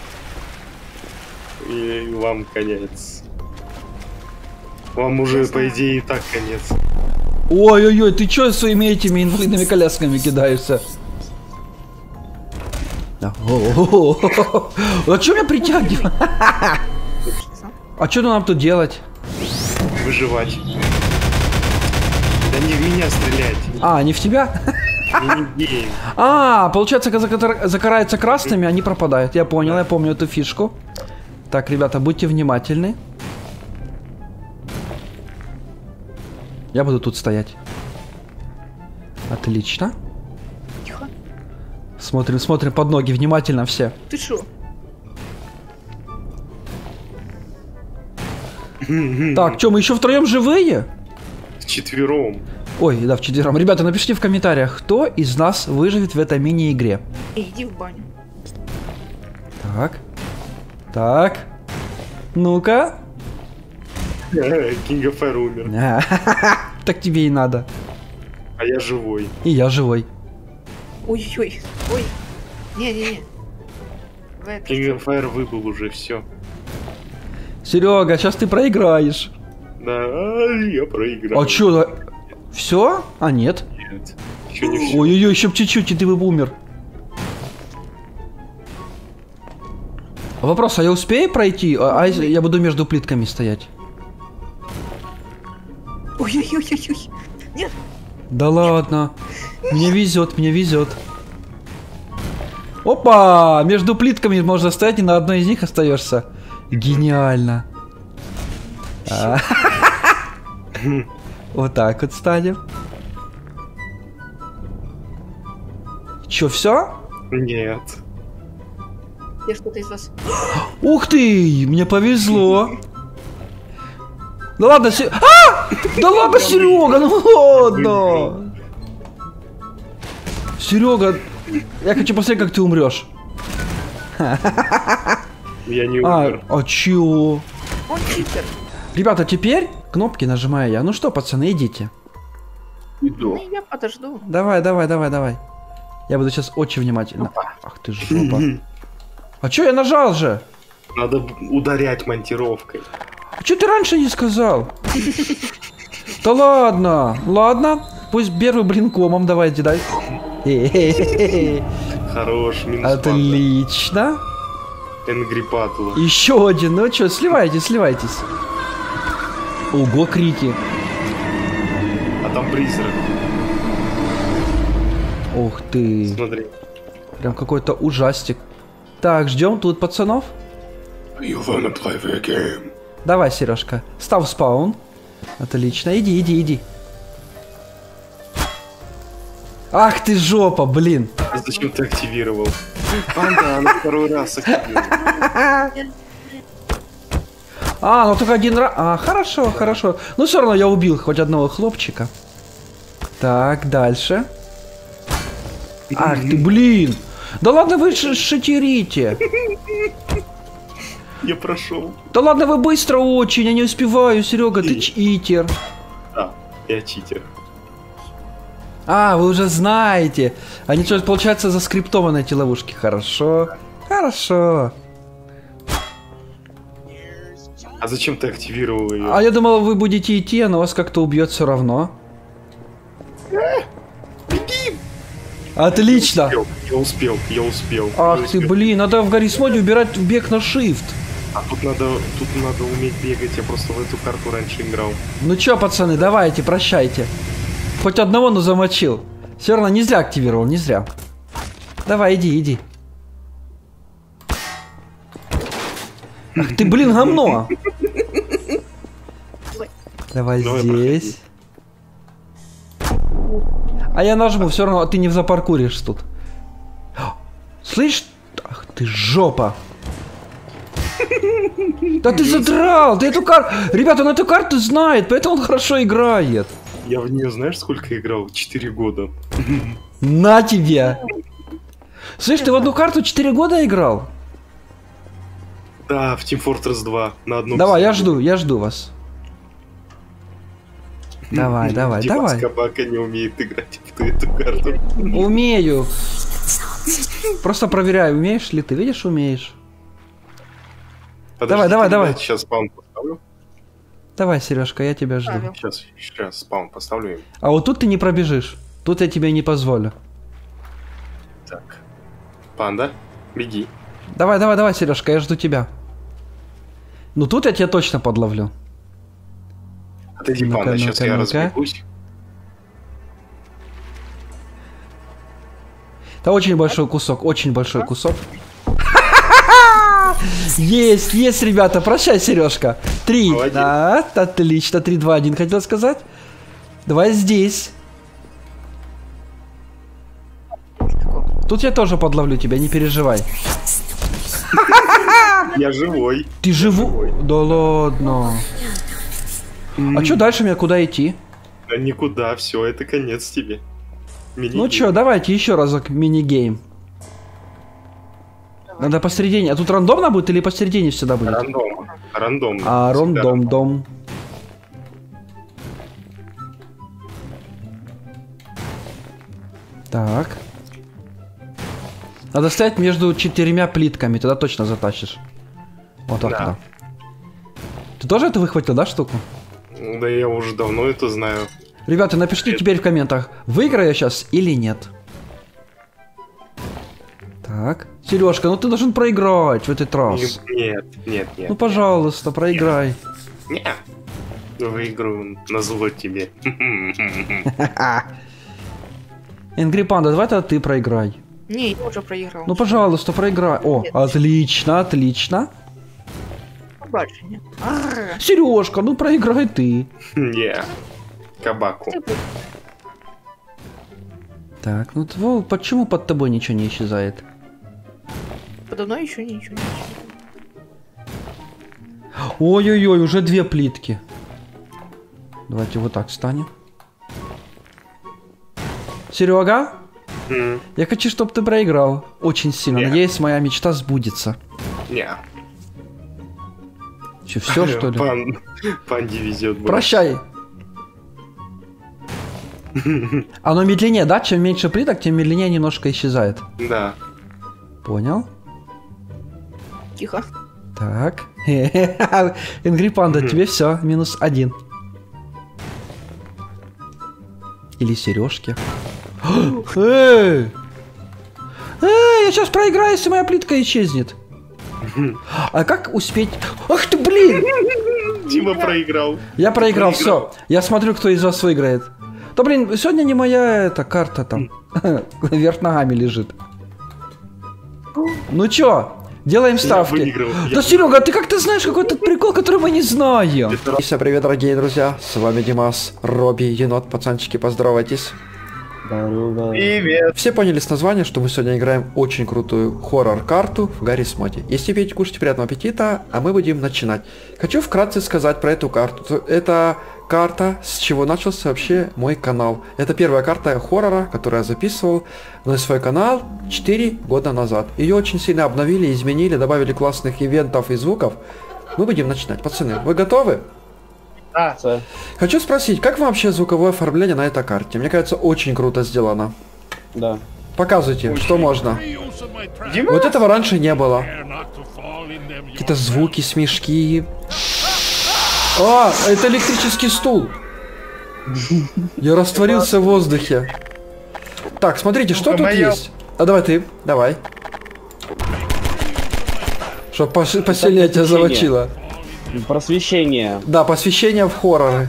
И вам конец. Вам уже, по идее, и так конец. Ой-ой-ой, ты чё своими этими инвалидными колясками кидаешься? А чё меня притягивает? А что нам тут делать? Выживать. Да не в меня стрелять. А, не в тебя? Мини-гейм. А, получается, когда закарается красными, они пропадают. Я понял, я помню эту фишку. Так, ребята, будьте внимательны. Я буду тут стоять. Отлично. Тихо. Смотрим, смотрим под ноги внимательно все. Ты шо? Так, что, мы еще втроем живые? Вчетвером. Ой, да, вчетвером. Ребята, напишите в комментариях, кто из нас выживет в этой мини-игре. Эй, иди в баню. Так. Так. Ну-ка. King of Fire умер. Так тебе и надо. А я живой. И я живой. Ой-ой-ой. Ой. Не-не-не. В это- King of Fire выбыл уже, все. Серега, сейчас ты проиграешь. Да, а, я проиграл. А чё? Все? А нет. Нет. Еще не все. Ой-ой-ой, еще б чуть-чуть, и ты бы умер. Вопрос, а я успею пройти? А, а если я буду между плитками стоять? Ой-ой-ой-ой. Нет. Да ладно. Мне везет, мне везет. Опа! Между плитками можно стоять, и на одной из них остаешься. Гениально. А. Вот так вот станем. Чё, все? Нет. Я что-то из вас. Ух ты! Мне повезло. Да ладно, Се... А! Да ладно, Серега, ну ладно. Серега, я хочу посмотреть, как ты умрешь. Я не А, умер. а чё? Он читер. Ребята, теперь кнопки нажимаю я. Ну что, пацаны, идите. Иду. Ну, я подожду. Давай, давай, давай, давай. Я буду сейчас очень внимательно. Ах ты жопа. А чё я нажал же? Надо б- ударять монтировкой. А чё ты раньше не сказал? Да ладно, ладно. Пусть первый блин комом давайте, дай. Хе-хе-хе-хе. Хорош, минус Отлично. Энгри Паттл. Еще один. Ну чё, сливайтесь, сливайтесь. Ого, крики. А там призрак. Ух ты. Смотри. Прям какой-то ужастик. Так, ждем тут пацанов. You wanna play the game? Давай, Сережка. Став спаун. Отлично. Иди, иди, иди. Ах ты жопа, блин. А зачем ты активировал? А, да, она второй раз активировала. А, ну только один раз. А, хорошо, хорошо. Ну все равно я убил хоть одного хлопчика. Так, дальше. Ах ты, блин. Да ладно вы ш- шатерите. Я прошел. Да ладно вы быстро очень, я не успеваю, Серега, ты читер. Да, я читер. А, вы уже знаете. Они что, получается, заскриптованы эти ловушки. Хорошо. Хорошо. А зачем ты активировал ее? А я думал, вы будете идти, а вас как-то убьет все равно. Отлично. Я успел, я успел. Ах я ты, успел. блин, надо в Гаррисмоде убирать бег на shift. А тут надо, тут надо уметь бегать. Я просто в эту карту раньше играл. Ну чё, пацаны, давайте, прощайте. Хоть одного, но замочил. Все равно не зря активировал, не зря. Давай, иди, иди. Ах ты, блин, говно. Давай Давай, здесь. А я нажму, все равно ты не запаркуришь тут. Слышь? Ах ты жопа. Да ты задрал, ты эту карту... Ребята, он эту карту знает, поэтому он хорошо играет. Я в нее знаешь сколько играл? Четыре года. На тебе. Слышь, ты в одну карту четыре года играл? Да, в Team Fortress два на одном. Давай, я сервере. жду, я жду вас. Давай, давай, Димас давай. Кабака не умеет играть в ту эту карту. Умею. Просто проверяю, умеешь ли ты. Видишь, умеешь. Подождите, давай, давай. ребят, сейчас спаун поставлю. Давай, Сережка, я тебя жду. Ставлю. Сейчас, сейчас спаун поставлю им. А вот тут ты не пробежишь. Тут я тебе не позволю. Так. Панда, беги. Давай, давай, давай, Сережка, я жду тебя. Ну тут я тебя точно подловлю. Отойди, Ну-ка, панда, сейчас ну-ка, я ну-ка. разбегусь. Это очень большой кусок, очень большой кусок. Есть, есть, ребята. Прощай, Сережка. Три. Молодец. Да, отлично. Три, два, один, хотел сказать. Давай здесь. Тут я тоже подловлю тебя, не переживай. Я живой. Ты живу? Да ладно. А что дальше мне куда идти? Да никуда, все, это конец тебе. Мини-гейм. Ну чё, давайте еще разок мини-гейм. Надо посередине. А тут рандомно будет или посередине всегда будет? Рандом. Рандом. А, Всегда рандом, дом. Так. Надо стоять между четырьмя плитками, тогда точно затащишь. Вот так, Да. да. Ты тоже это выхватил, да, штуку? Да я уже давно это знаю. Ребята, напишите теперь в комментах, выиграю я сейчас или нет. Так. Сережка, ну ты должен проиграть в этот раз. Нет, нет, нет. Ну, пожалуйста, проиграй. Нет. Выиграю на зло тебе. Angry Panda, давай тогда ты проиграй. Не, я уже проиграл. Ну, пожалуйста, проиграй. О, Нет. отлично, отлично. Побачення. Арр. Сережка, ну проиграй ты. Не. Кабаку. Ты будешь. Так, ну тво- почему под тобой ничего не исчезает? Подо мной еще ничего не исчезает. Ой-ой-ой, уже две плитки. Давайте вот так встанем. Серега, М, я хочу, чтобы ты проиграл. Очень сильно. Нет. Надеюсь, моя мечта сбудется. Не. Че, все что ли? Пан... Панде везет. больше. Прощай. Оно медленнее, да? Чем меньше плиток, тем медленнее немножко исчезает. Да. Понял? Тихо. Так. Angry Panda, Мгм. тебе все, минус один. Или сережки. Эй! Эй, я сейчас проиграю, если моя плитка исчезнет. А как успеть? Ах ты, блин! Дима проиграл. Я проиграл, проиграл. все. Я смотрю, кто из вас выиграет. Да блин, сегодня не моя эта карта там. Вверх ногами лежит. Ну чё, делаем ставки. выиграл, я Да, Серега, ты как-то знаешь какой-то прикол, который мы не знаем. Всем привет, дорогие друзья. С вами Димас, Робби, енот, пацанчики, поздоровайтесь. Привет. Все поняли с названия, что мы сегодня играем очень крутую хоррор-карту в Гаррис Моде. Если пейте, кушайте, приятного аппетита, а мы будем начинать. Хочу вкратце сказать про эту карту. Это карта, с чего начался вообще мой канал. Это первая карта хоррора, которую я записывал на свой канал четыре года назад. Ее очень сильно обновили, изменили, добавили классных ивентов и звуков. Мы будем начинать. Пацаны, вы готовы? Да. Хочу спросить, как вам вообще звуковое оформление на этой карте? Мне кажется, очень круто сделано. Да. Показывайте, что можно. Дима? Вот этого раньше не было. Какие-то звуки, смешки. А, это электрический стул. Я растворился в воздухе. Так, смотрите, что Ну-ка, тут моя- есть? А давай ты, давай. Чтоб пос- посильнее тебя заводчило. Просвещение. Да, посвящение в хорроры.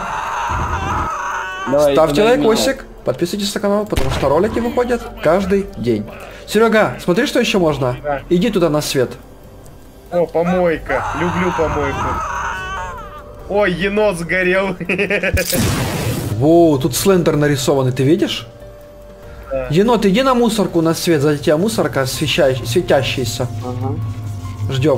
Давай, Ставьте подай меня. лайкосик, подписывайтесь на канал, потому что ролики выходят каждый день. Серега, смотри, что еще можно. Иди туда на свет. О, помойка. Люблю помойку. Ой, енот сгорел. Воу, тут слендер нарисованный, ты видишь? Енот, иди на мусорку на свет, за тебя мусорка освещающ- светящаяся. Ага. Ждем.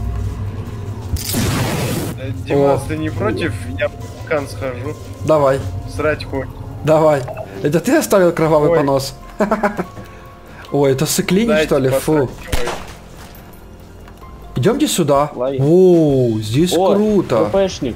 Димас, О. ты не против? Я в вулкан схожу. Давай, Срать хоть. давай. Это ты оставил кровавый Ой. понос? Ой, это сыклини, Дайте что ли? Фу. потрахивай. Идемте сюда. Лови. О, здесь О, круто. ППшник.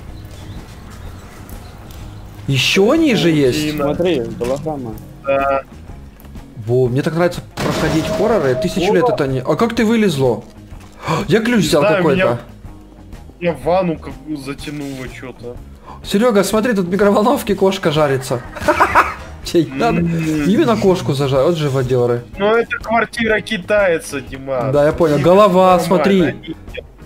Еще ниже есть. Смотри, голограмма. Да. Во, мне так нравится проходить хорроры. Тысячу О! лет это не... А как ты вылезло? Я ключ взял знаю, какой-то. меня- Я в ванну как затянуло что-то. Серега, смотри, тут в микроволновке кошка жарится. Чей, надо именно кошку зажарить, вот живодеры. Ну это квартира китайца, Дима. Да, я понял. И Голова, нормально. смотри.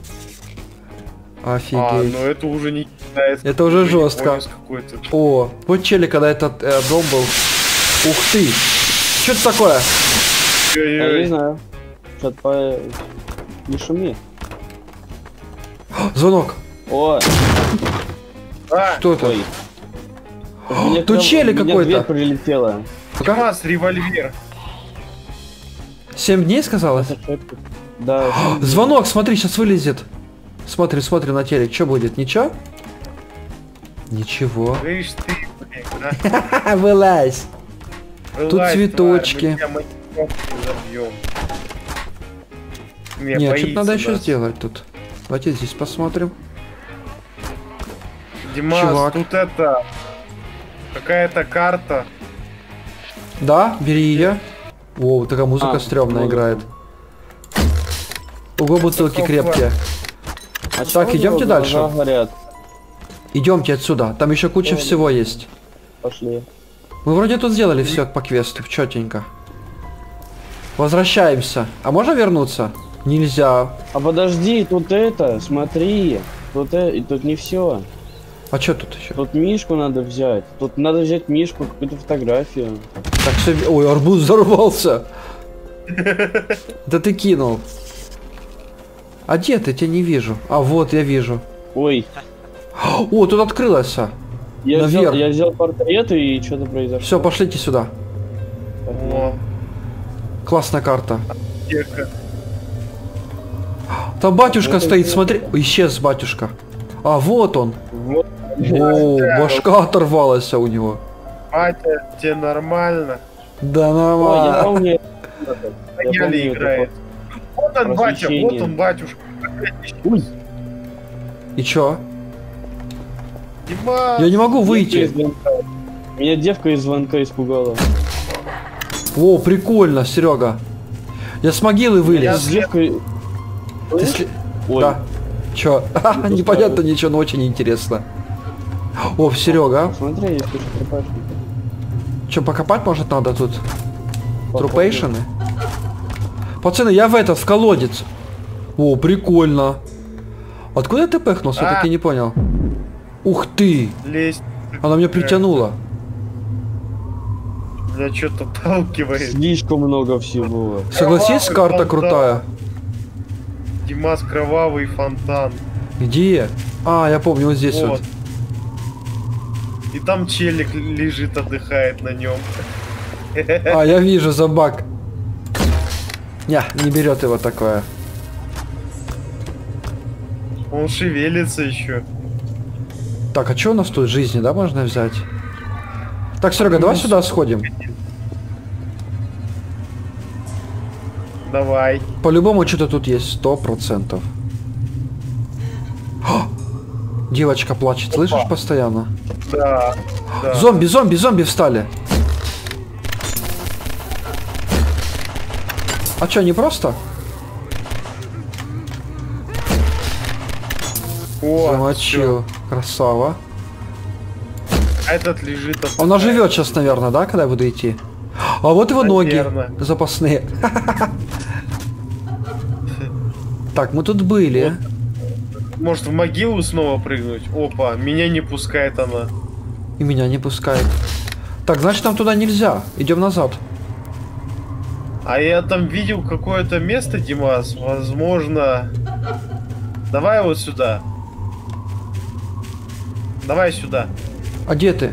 А, Офигеть. ну это уже не китайец. Это уже какой-то, жестко. пояс какой-то. О, вот челик, когда этот э, дом был. Ух ты. Что это такое? Я Ой-ой-ой. не знаю. Что-то по... Не шуми. Звонок. О, А, Что это? ой. Мне Тут кров- челик меня какой-то. дверь прилетела. Пока? Димас, револьвер. Семь дней сказалось? Да. Звонок, смотри, сейчас вылезет. Смотри, смотри на телек. Что будет? Ничего? Ничего. Видишь ты, блин, а? Вылазь. Тут Вылазь, цветочки. тварь, мы тебя монетировку забьем. Не, Нет, боится что-то надо еще нас. сделать тут. Давайте здесь посмотрим. Димас, Чувак. тут это... Какая-то карта. Да, бери ее. Воу, такая музыка А, стрёмная музыка. играет. Ого, бутылки Какого крепкие. А Так, чего у идёмте него дальше. глаза горят? Идемте отсюда. Там еще куча Ладно. всего есть. Пошли. Мы вроде тут сделали все по квесту, четенько. Возвращаемся. А можно вернуться? Нельзя. А подожди, тут это, смотри. Тут, э, и тут не все. А что тут еще? Тут мишку надо взять. Тут надо взять мишку, какую-то фотографию. Так, все... Ой, арбуз взорвался. Да ты кинул. А где ты? Тебя не вижу. А вот я вижу. Ой, О, тут открылось. я взял, Наверх. я взял портреты и что-то произошло. Все, пошлите сюда. О, Классная карта. аптека. Там батюшка Вот стоит, это- смотри. Исчез батюшка. А, вот он. Вот. О, башка оторвалась у него. Батя, тебе нормально? Да Ой, я нормально. помню. Я Рояль помню играет. Вот он, батя, Развлечение. вот он, батюшка. Ой, И чё? Димас! Я не могу девка выйти. из звонка. Меня девка из звонка испугала. О, прикольно, Серега. Я с могилы Я вылез. с девкой... Ты сли- Ой, Да. Чё? Не Непонятно пускаю. ничего, но очень интересно. О, Серега. смотри, есть еще трупашники. Чё, покопать может надо тут? Походу. Трупейшены? Пацаны, я в этот, в колодец. О, прикольно. Откуда ты пыхнулся? Я А. так и не понял. Ух ты! Лезть. Она меня притянула. Меня что-то толкивает. Слишком много всего. Согласись, Кровавый карта фонтан. крутая. Димас, кровавый фонтан. Где? А, я помню, вот здесь вот. Вот. И там челик лежит, отдыхает на нем. А, я вижу забак. Не, не берет его такое. Он шевелится еще. Так, а что у нас тут жизни, да, можно взять? Так, Серега, давай сюда сходим. Давай. По-любому что-то тут есть, сто процентов. О! Девочка плачет, слышишь, постоянно? Да. да. Зомби, зомби, зомби встали. А что, не просто? О, Замочил. Красава. всё. Этот лежит. отдыхает. Она живет сейчас, наверное, да, когда я буду идти? А вот его ноги Наверно. запасные. Так, мы тут были. Может в могилу снова прыгнуть? Опа, меня не пускает она. И меня не пускает. Так, значит, нам туда нельзя. Идем назад. А я там видел какое-то место, Димас. Возможно. Давай вот сюда. Давай сюда. А где ты?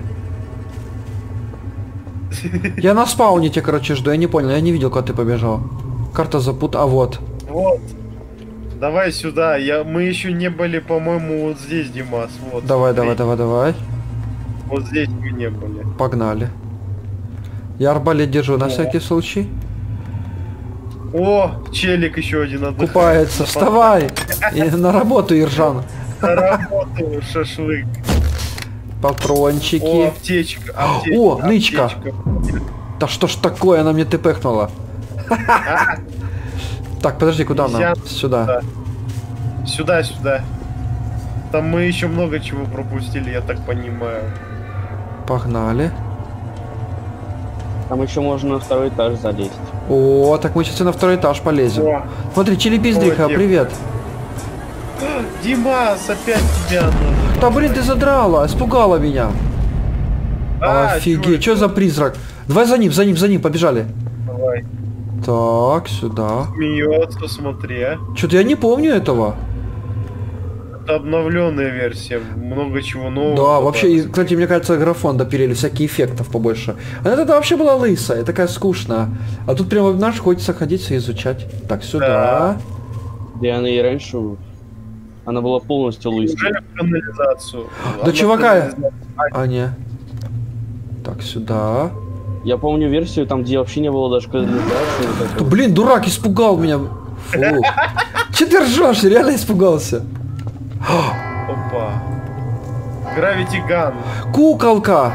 Я на спауне тебя, короче, жду. Я не понял, я не видел, куда ты побежал. Карта запут... А вот. Вот. Давай сюда. Я... Мы еще не были, по-моему, вот здесь, Димас. Вот. Давай, смотри. давай, давай, давай. Вот здесь мы не были. Погнали. Я арбалет держу на всякий случай. О, челик еще один отдыхает. Купается. Вставай! И на работу, Иржан. На работу, шашлык. О, Патрончики. аптечка, аптечка. О, нычка. аптечка. Да что ж такое, она мне тпхнула. Так, подожди, куда Нельзя. нам? Сюда. Сюда, сюда. Там мы еще много чего пропустили, я так понимаю. Погнали. Там еще можно на второй этаж залезть. О, так мы сейчас и на второй этаж полезем. О, Смотри, Чили-пиздриха, О, Дим. привет. Димас, опять тебя надо. Да блин, ты задрала, испугала меня. А, Офигеть, чё что за призрак? Давай за ним, за ним, за ним, побежали. Давай. Так, сюда. Смеется, смотри, а. Что-то я не помню этого. Это обновленная версия, много чего нового. Да, вообще, и, добавилось. кстати, мне кажется, графон допилили, всякие эффектов побольше. Она тогда вообще была лысая, такая скучная. А тут прямо наш хочется ходить и изучать. Так, сюда. Где она и раньше... Она была полностью лысой. Неужели в канализацию? Да Она чувака! канализация. А, не. Так, сюда. Я помню версию, там где вообще не было даже канализации. вот Да, этого. блин, дурак, испугал меня. Фу. Че ты ржешь? Реально испугался. Опа. Гравити Ган. Куколка.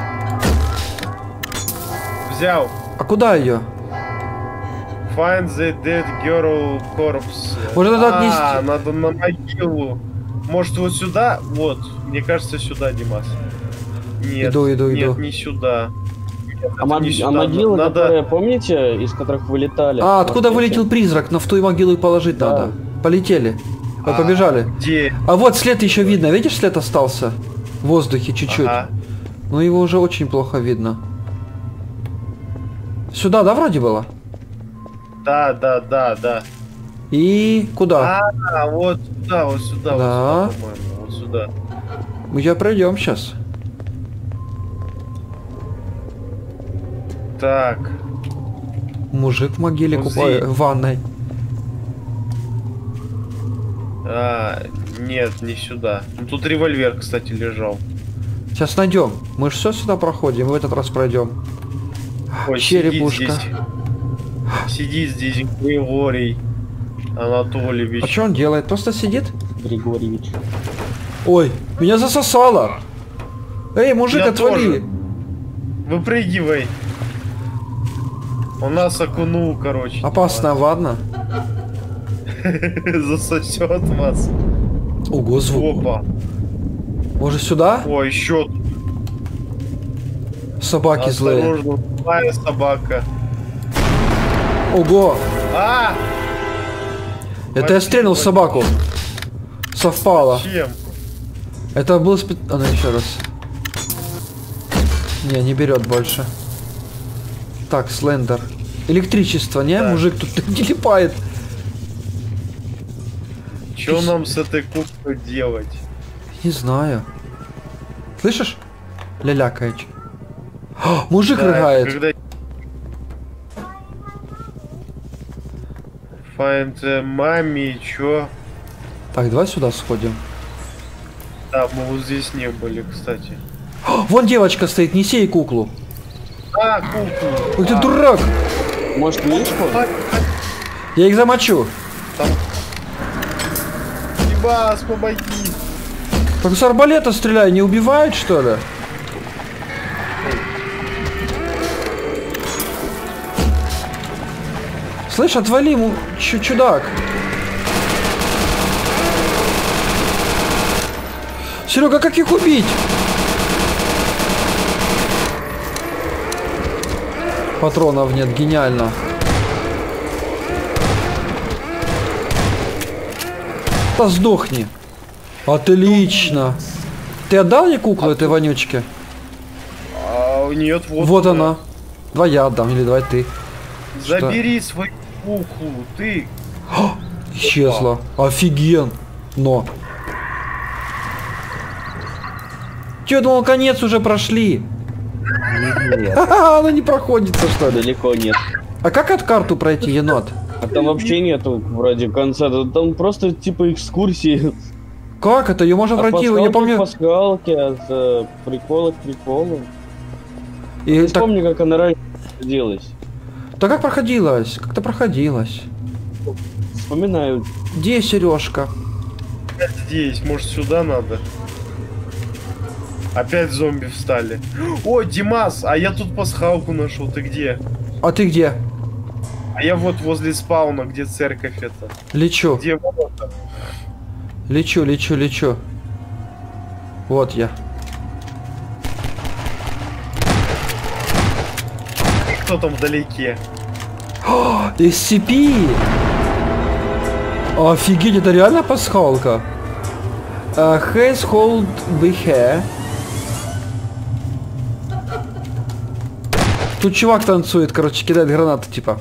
Взял. А куда ее? Find the dead girl corpse. Может, надо А, отнести? надо на могилу. Может, вот сюда? Вот. Мне кажется, сюда, Димас. Нет. Иду, иду, нет, иду. не сюда. Нет, А, это мог- не а сюда. могилы, Надо... которые, помните, из которых вылетали? А, откуда Вот эти? вылетел призрак? Но в ту могилу и положить Да. надо. Полетели. Ой, А, побежали. Где? А вот след еще видно. Видишь, след остался? В воздухе чуть-чуть. Ага. Но его уже очень плохо видно. Сюда, да, вроде было? Да, да, да, да. И куда? А, вот сюда, вот сюда, Да. вот сюда, по-моему, вот сюда. Мы тебя пройдем сейчас. Так. Мужик в могиле Вот купает здесь. в ванной. А, нет, не сюда. Ну, тут револьвер, кстати, лежал. Сейчас найдем. Мы же все сюда проходим, в этот раз пройдем. Ой, Черепушка. Сидит здесь, сидит здесь Григорий Анатольевич. А что он делает? Просто сидит? Григорьевич. Ой, меня засосало. Эй, мужик, Я отвали. тоже. Выпрыгивай. Он нас окунул, короче. Опасно, ладно. Засосет вас. Ого, звук. Опа. Может сюда? О, еще Собаки злые. осторожно. Злая собака. Ого. А! Это я стрельнул в собаку. Совпало. Чем? Это был спи... А, ну еще раз. Не, не берет больше. Так, Слендер. Электричество, не? Так. Мужик тут телепает. Что нам с этой куклой делать? Не знаю. Слышишь? Лялякает. О, мужик Так, рыгает. когда- Find the mommy, чё? Так, давай сюда сходим. Да, мы вот здесь не были, кстати. О, вон девочка стоит, неси ей куклу. А, куклу. Ой, ты А, дурак. Может, мишку? а, Я их замочу. Димас, помоги. Так с арбалета стреляй, не убивает, что ли? Слышь, отвали ему, чу чудак. Серега, как их убить? Патронов нет, гениально. Да сдохни. Отлично. Ты отдал ей куклу этой вонючке? А, нет, вот. Вот она. она. Давай я отдам, или давай ты. Забери свою куклу, ты. Исчезла. Офиген. Но. Че, я думал, конец уже прошли. Нет, Ха-ха, она не проходится, что ли? далеко нет. А как от карту пройти, енот? А там вообще нету вроде конца. Там просто типа экскурсии. Как это? Ее можно От пройти, я пасхалки к помню. пасхалке, от э, прикола к приколу. И Не так, помню, как она раньше делалась. да как проходилась? Как-то проходилась. вспоминаю. Где Сережка? Опять здесь, может сюда надо? Опять зомби встали. О, Димас, а я тут пасхалку нашел, ты где? А ты где? А я вот возле спауна, где церковь это. Лечу. Где ворота? Лечу, лечу, лечу. Вот я. Кто там вдалеке? эс си пи! Офигеть, это реально пасхалка. Uh, has hold be here. Тут чувак танцует, короче, кидает гранаты, типа.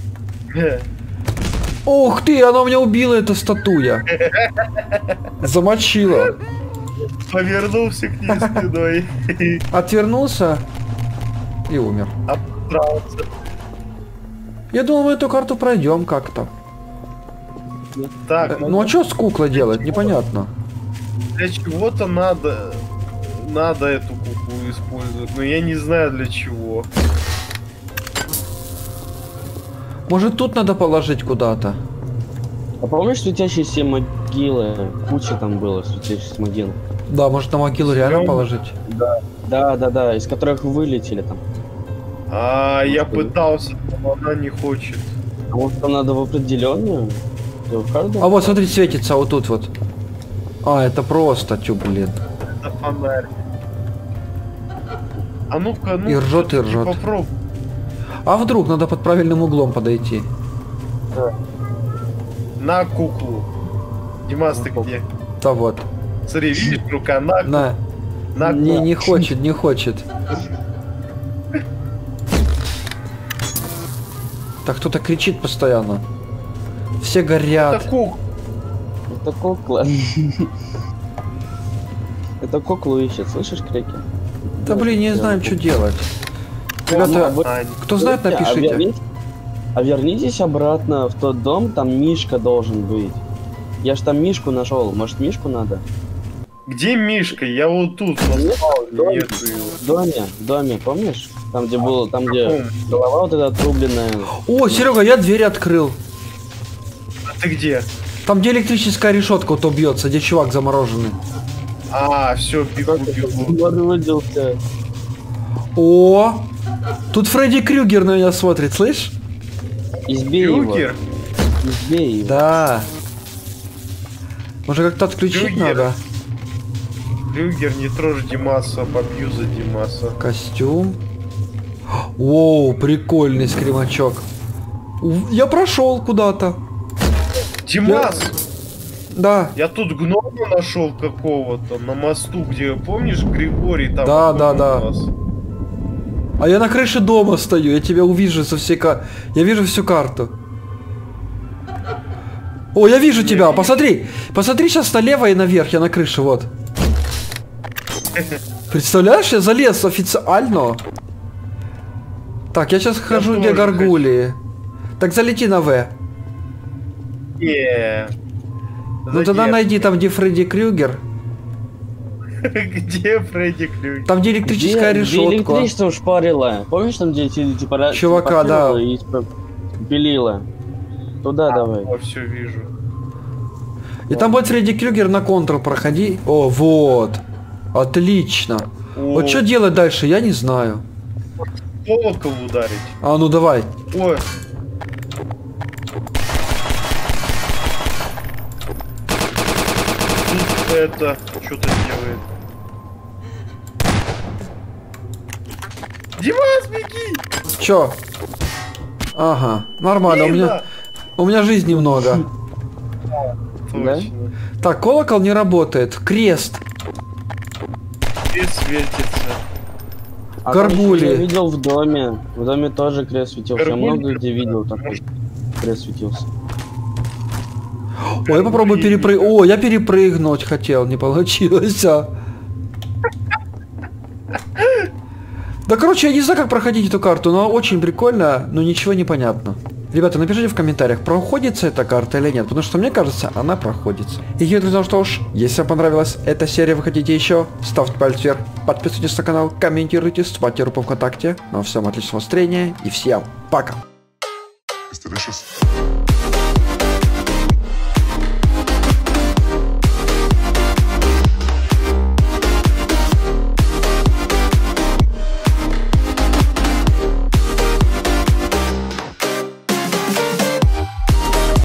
Ух ты, она меня убила, эта статуя. Замочила. Повернулся к ней спиной. Отвернулся и умер. Обсрался. Я думал, мы эту карту пройдем как-то. Так, Ну а что с куклой делать? Непонятно. для чего-то надо... Надо эту куклу использовать, но я не знаю для чего. Может тут надо положить куда-то? А помнишь светящиеся могилы? Куча там было светящихся могил. Да, может на могилу реально положить? Да, да, да, из которых вылетели там. А, я пытался, но она не хочет. А может там надо в определенную? А вот смотри, светится вот тут вот. А, это просто, тю, блин. Это фонарь. А ну-ка, ну И ржет, и всё-таки ржет. попробуй. А вдруг надо под правильным углом подойти? На куклу. Димас, ты где? Да вот. Смотри, видишь, рука на, На. на Не, куклу. не хочет, не хочет. Так кто-то кричит постоянно. Все Это горят. куклу. Это кукла. Это куклу ищет, слышишь, крики? Да блин, не знаем, что делать. Ну, Ребята, вот- А, кто знает, А напишите. вернитесь, а вернитесь обратно в тот дом, там Мишка должен быть. Я ж там Мишку нашел, может Мишку надо? где Мишка? Я вот тут назвал, доме. нету его. В доме, в доме, помнишь? Там где был, там где Каком? голова вот эта отрубленная. О, Серега, я дверь открыл. А ты где? Там, где электрическая решетка вот бьется, где чувак замороженный. А, все, бегу, бегу. Морозился. О, тут Фредди Крюгер на меня смотрит, слышь? Избей его. Крюгер? Избей его. Да. Может как-то отключить Крюгер. надо? Крюгер, не трожь Димаса, побью за Димаса. Костюм. Оу, прикольный скримачок. У- Я прошел куда-то. Димас! Да. Я тут гнома нашел какого-то на мосту, где, помнишь, Григорий там? Да, какой да, у да. нас? А я на крыше дома стою, я тебя увижу со всей ка... Я вижу всю карту. О, я вижу тебя, посмотри. Посмотри сейчас налево и наверх, я на крыше, вот. Представляешь, я залез официально. Так, я сейчас хожу, где тоже горгулии. Так залети на В. Не. Ну тогда найди там, где Фредди Крюгер. Где Фредди Крюгер? Там, где электрическая Где- где решетка. электричество шпарило. Помнишь там, где ти- типа ра- Чувака, телепортировало да. и спа- пилило? Туда давай. О, все вижу. И там будет Фредди Крюгер, на контрол проходи. О, вот. Отлично. О, Вот что делать дальше, я не знаю. колокол ударить. А ну давай. Ой. Тут это что-то делает. Димас, беги! Чё? Ага, нормально, у меня, Дима! у меня жизни много. Точно. Так, колокол не работает. Крест. Где светится? А там ещё Горгульи. Я видел в доме. В доме тоже крест светился. Я Горгульи? много где видел такой крест светился. Ой, я попробую перепрыгнуть. О, я перепрыгнуть хотел, не получилось. А. Да, короче, я не знаю, как проходить эту карту, но очень прикольно, но ничего не понятно. Ребята, напишите в комментариях, проходится эта карта или нет, потому что мне кажется, она проходится. И, друзья, что ж, если вам понравилась эта серия, вы хотите еще, ставьте палец вверх, подписывайтесь на канал, комментируйте, ставьте руку ВКонтакте. Ну а всем отличного настроения и всем пока! It's delicious.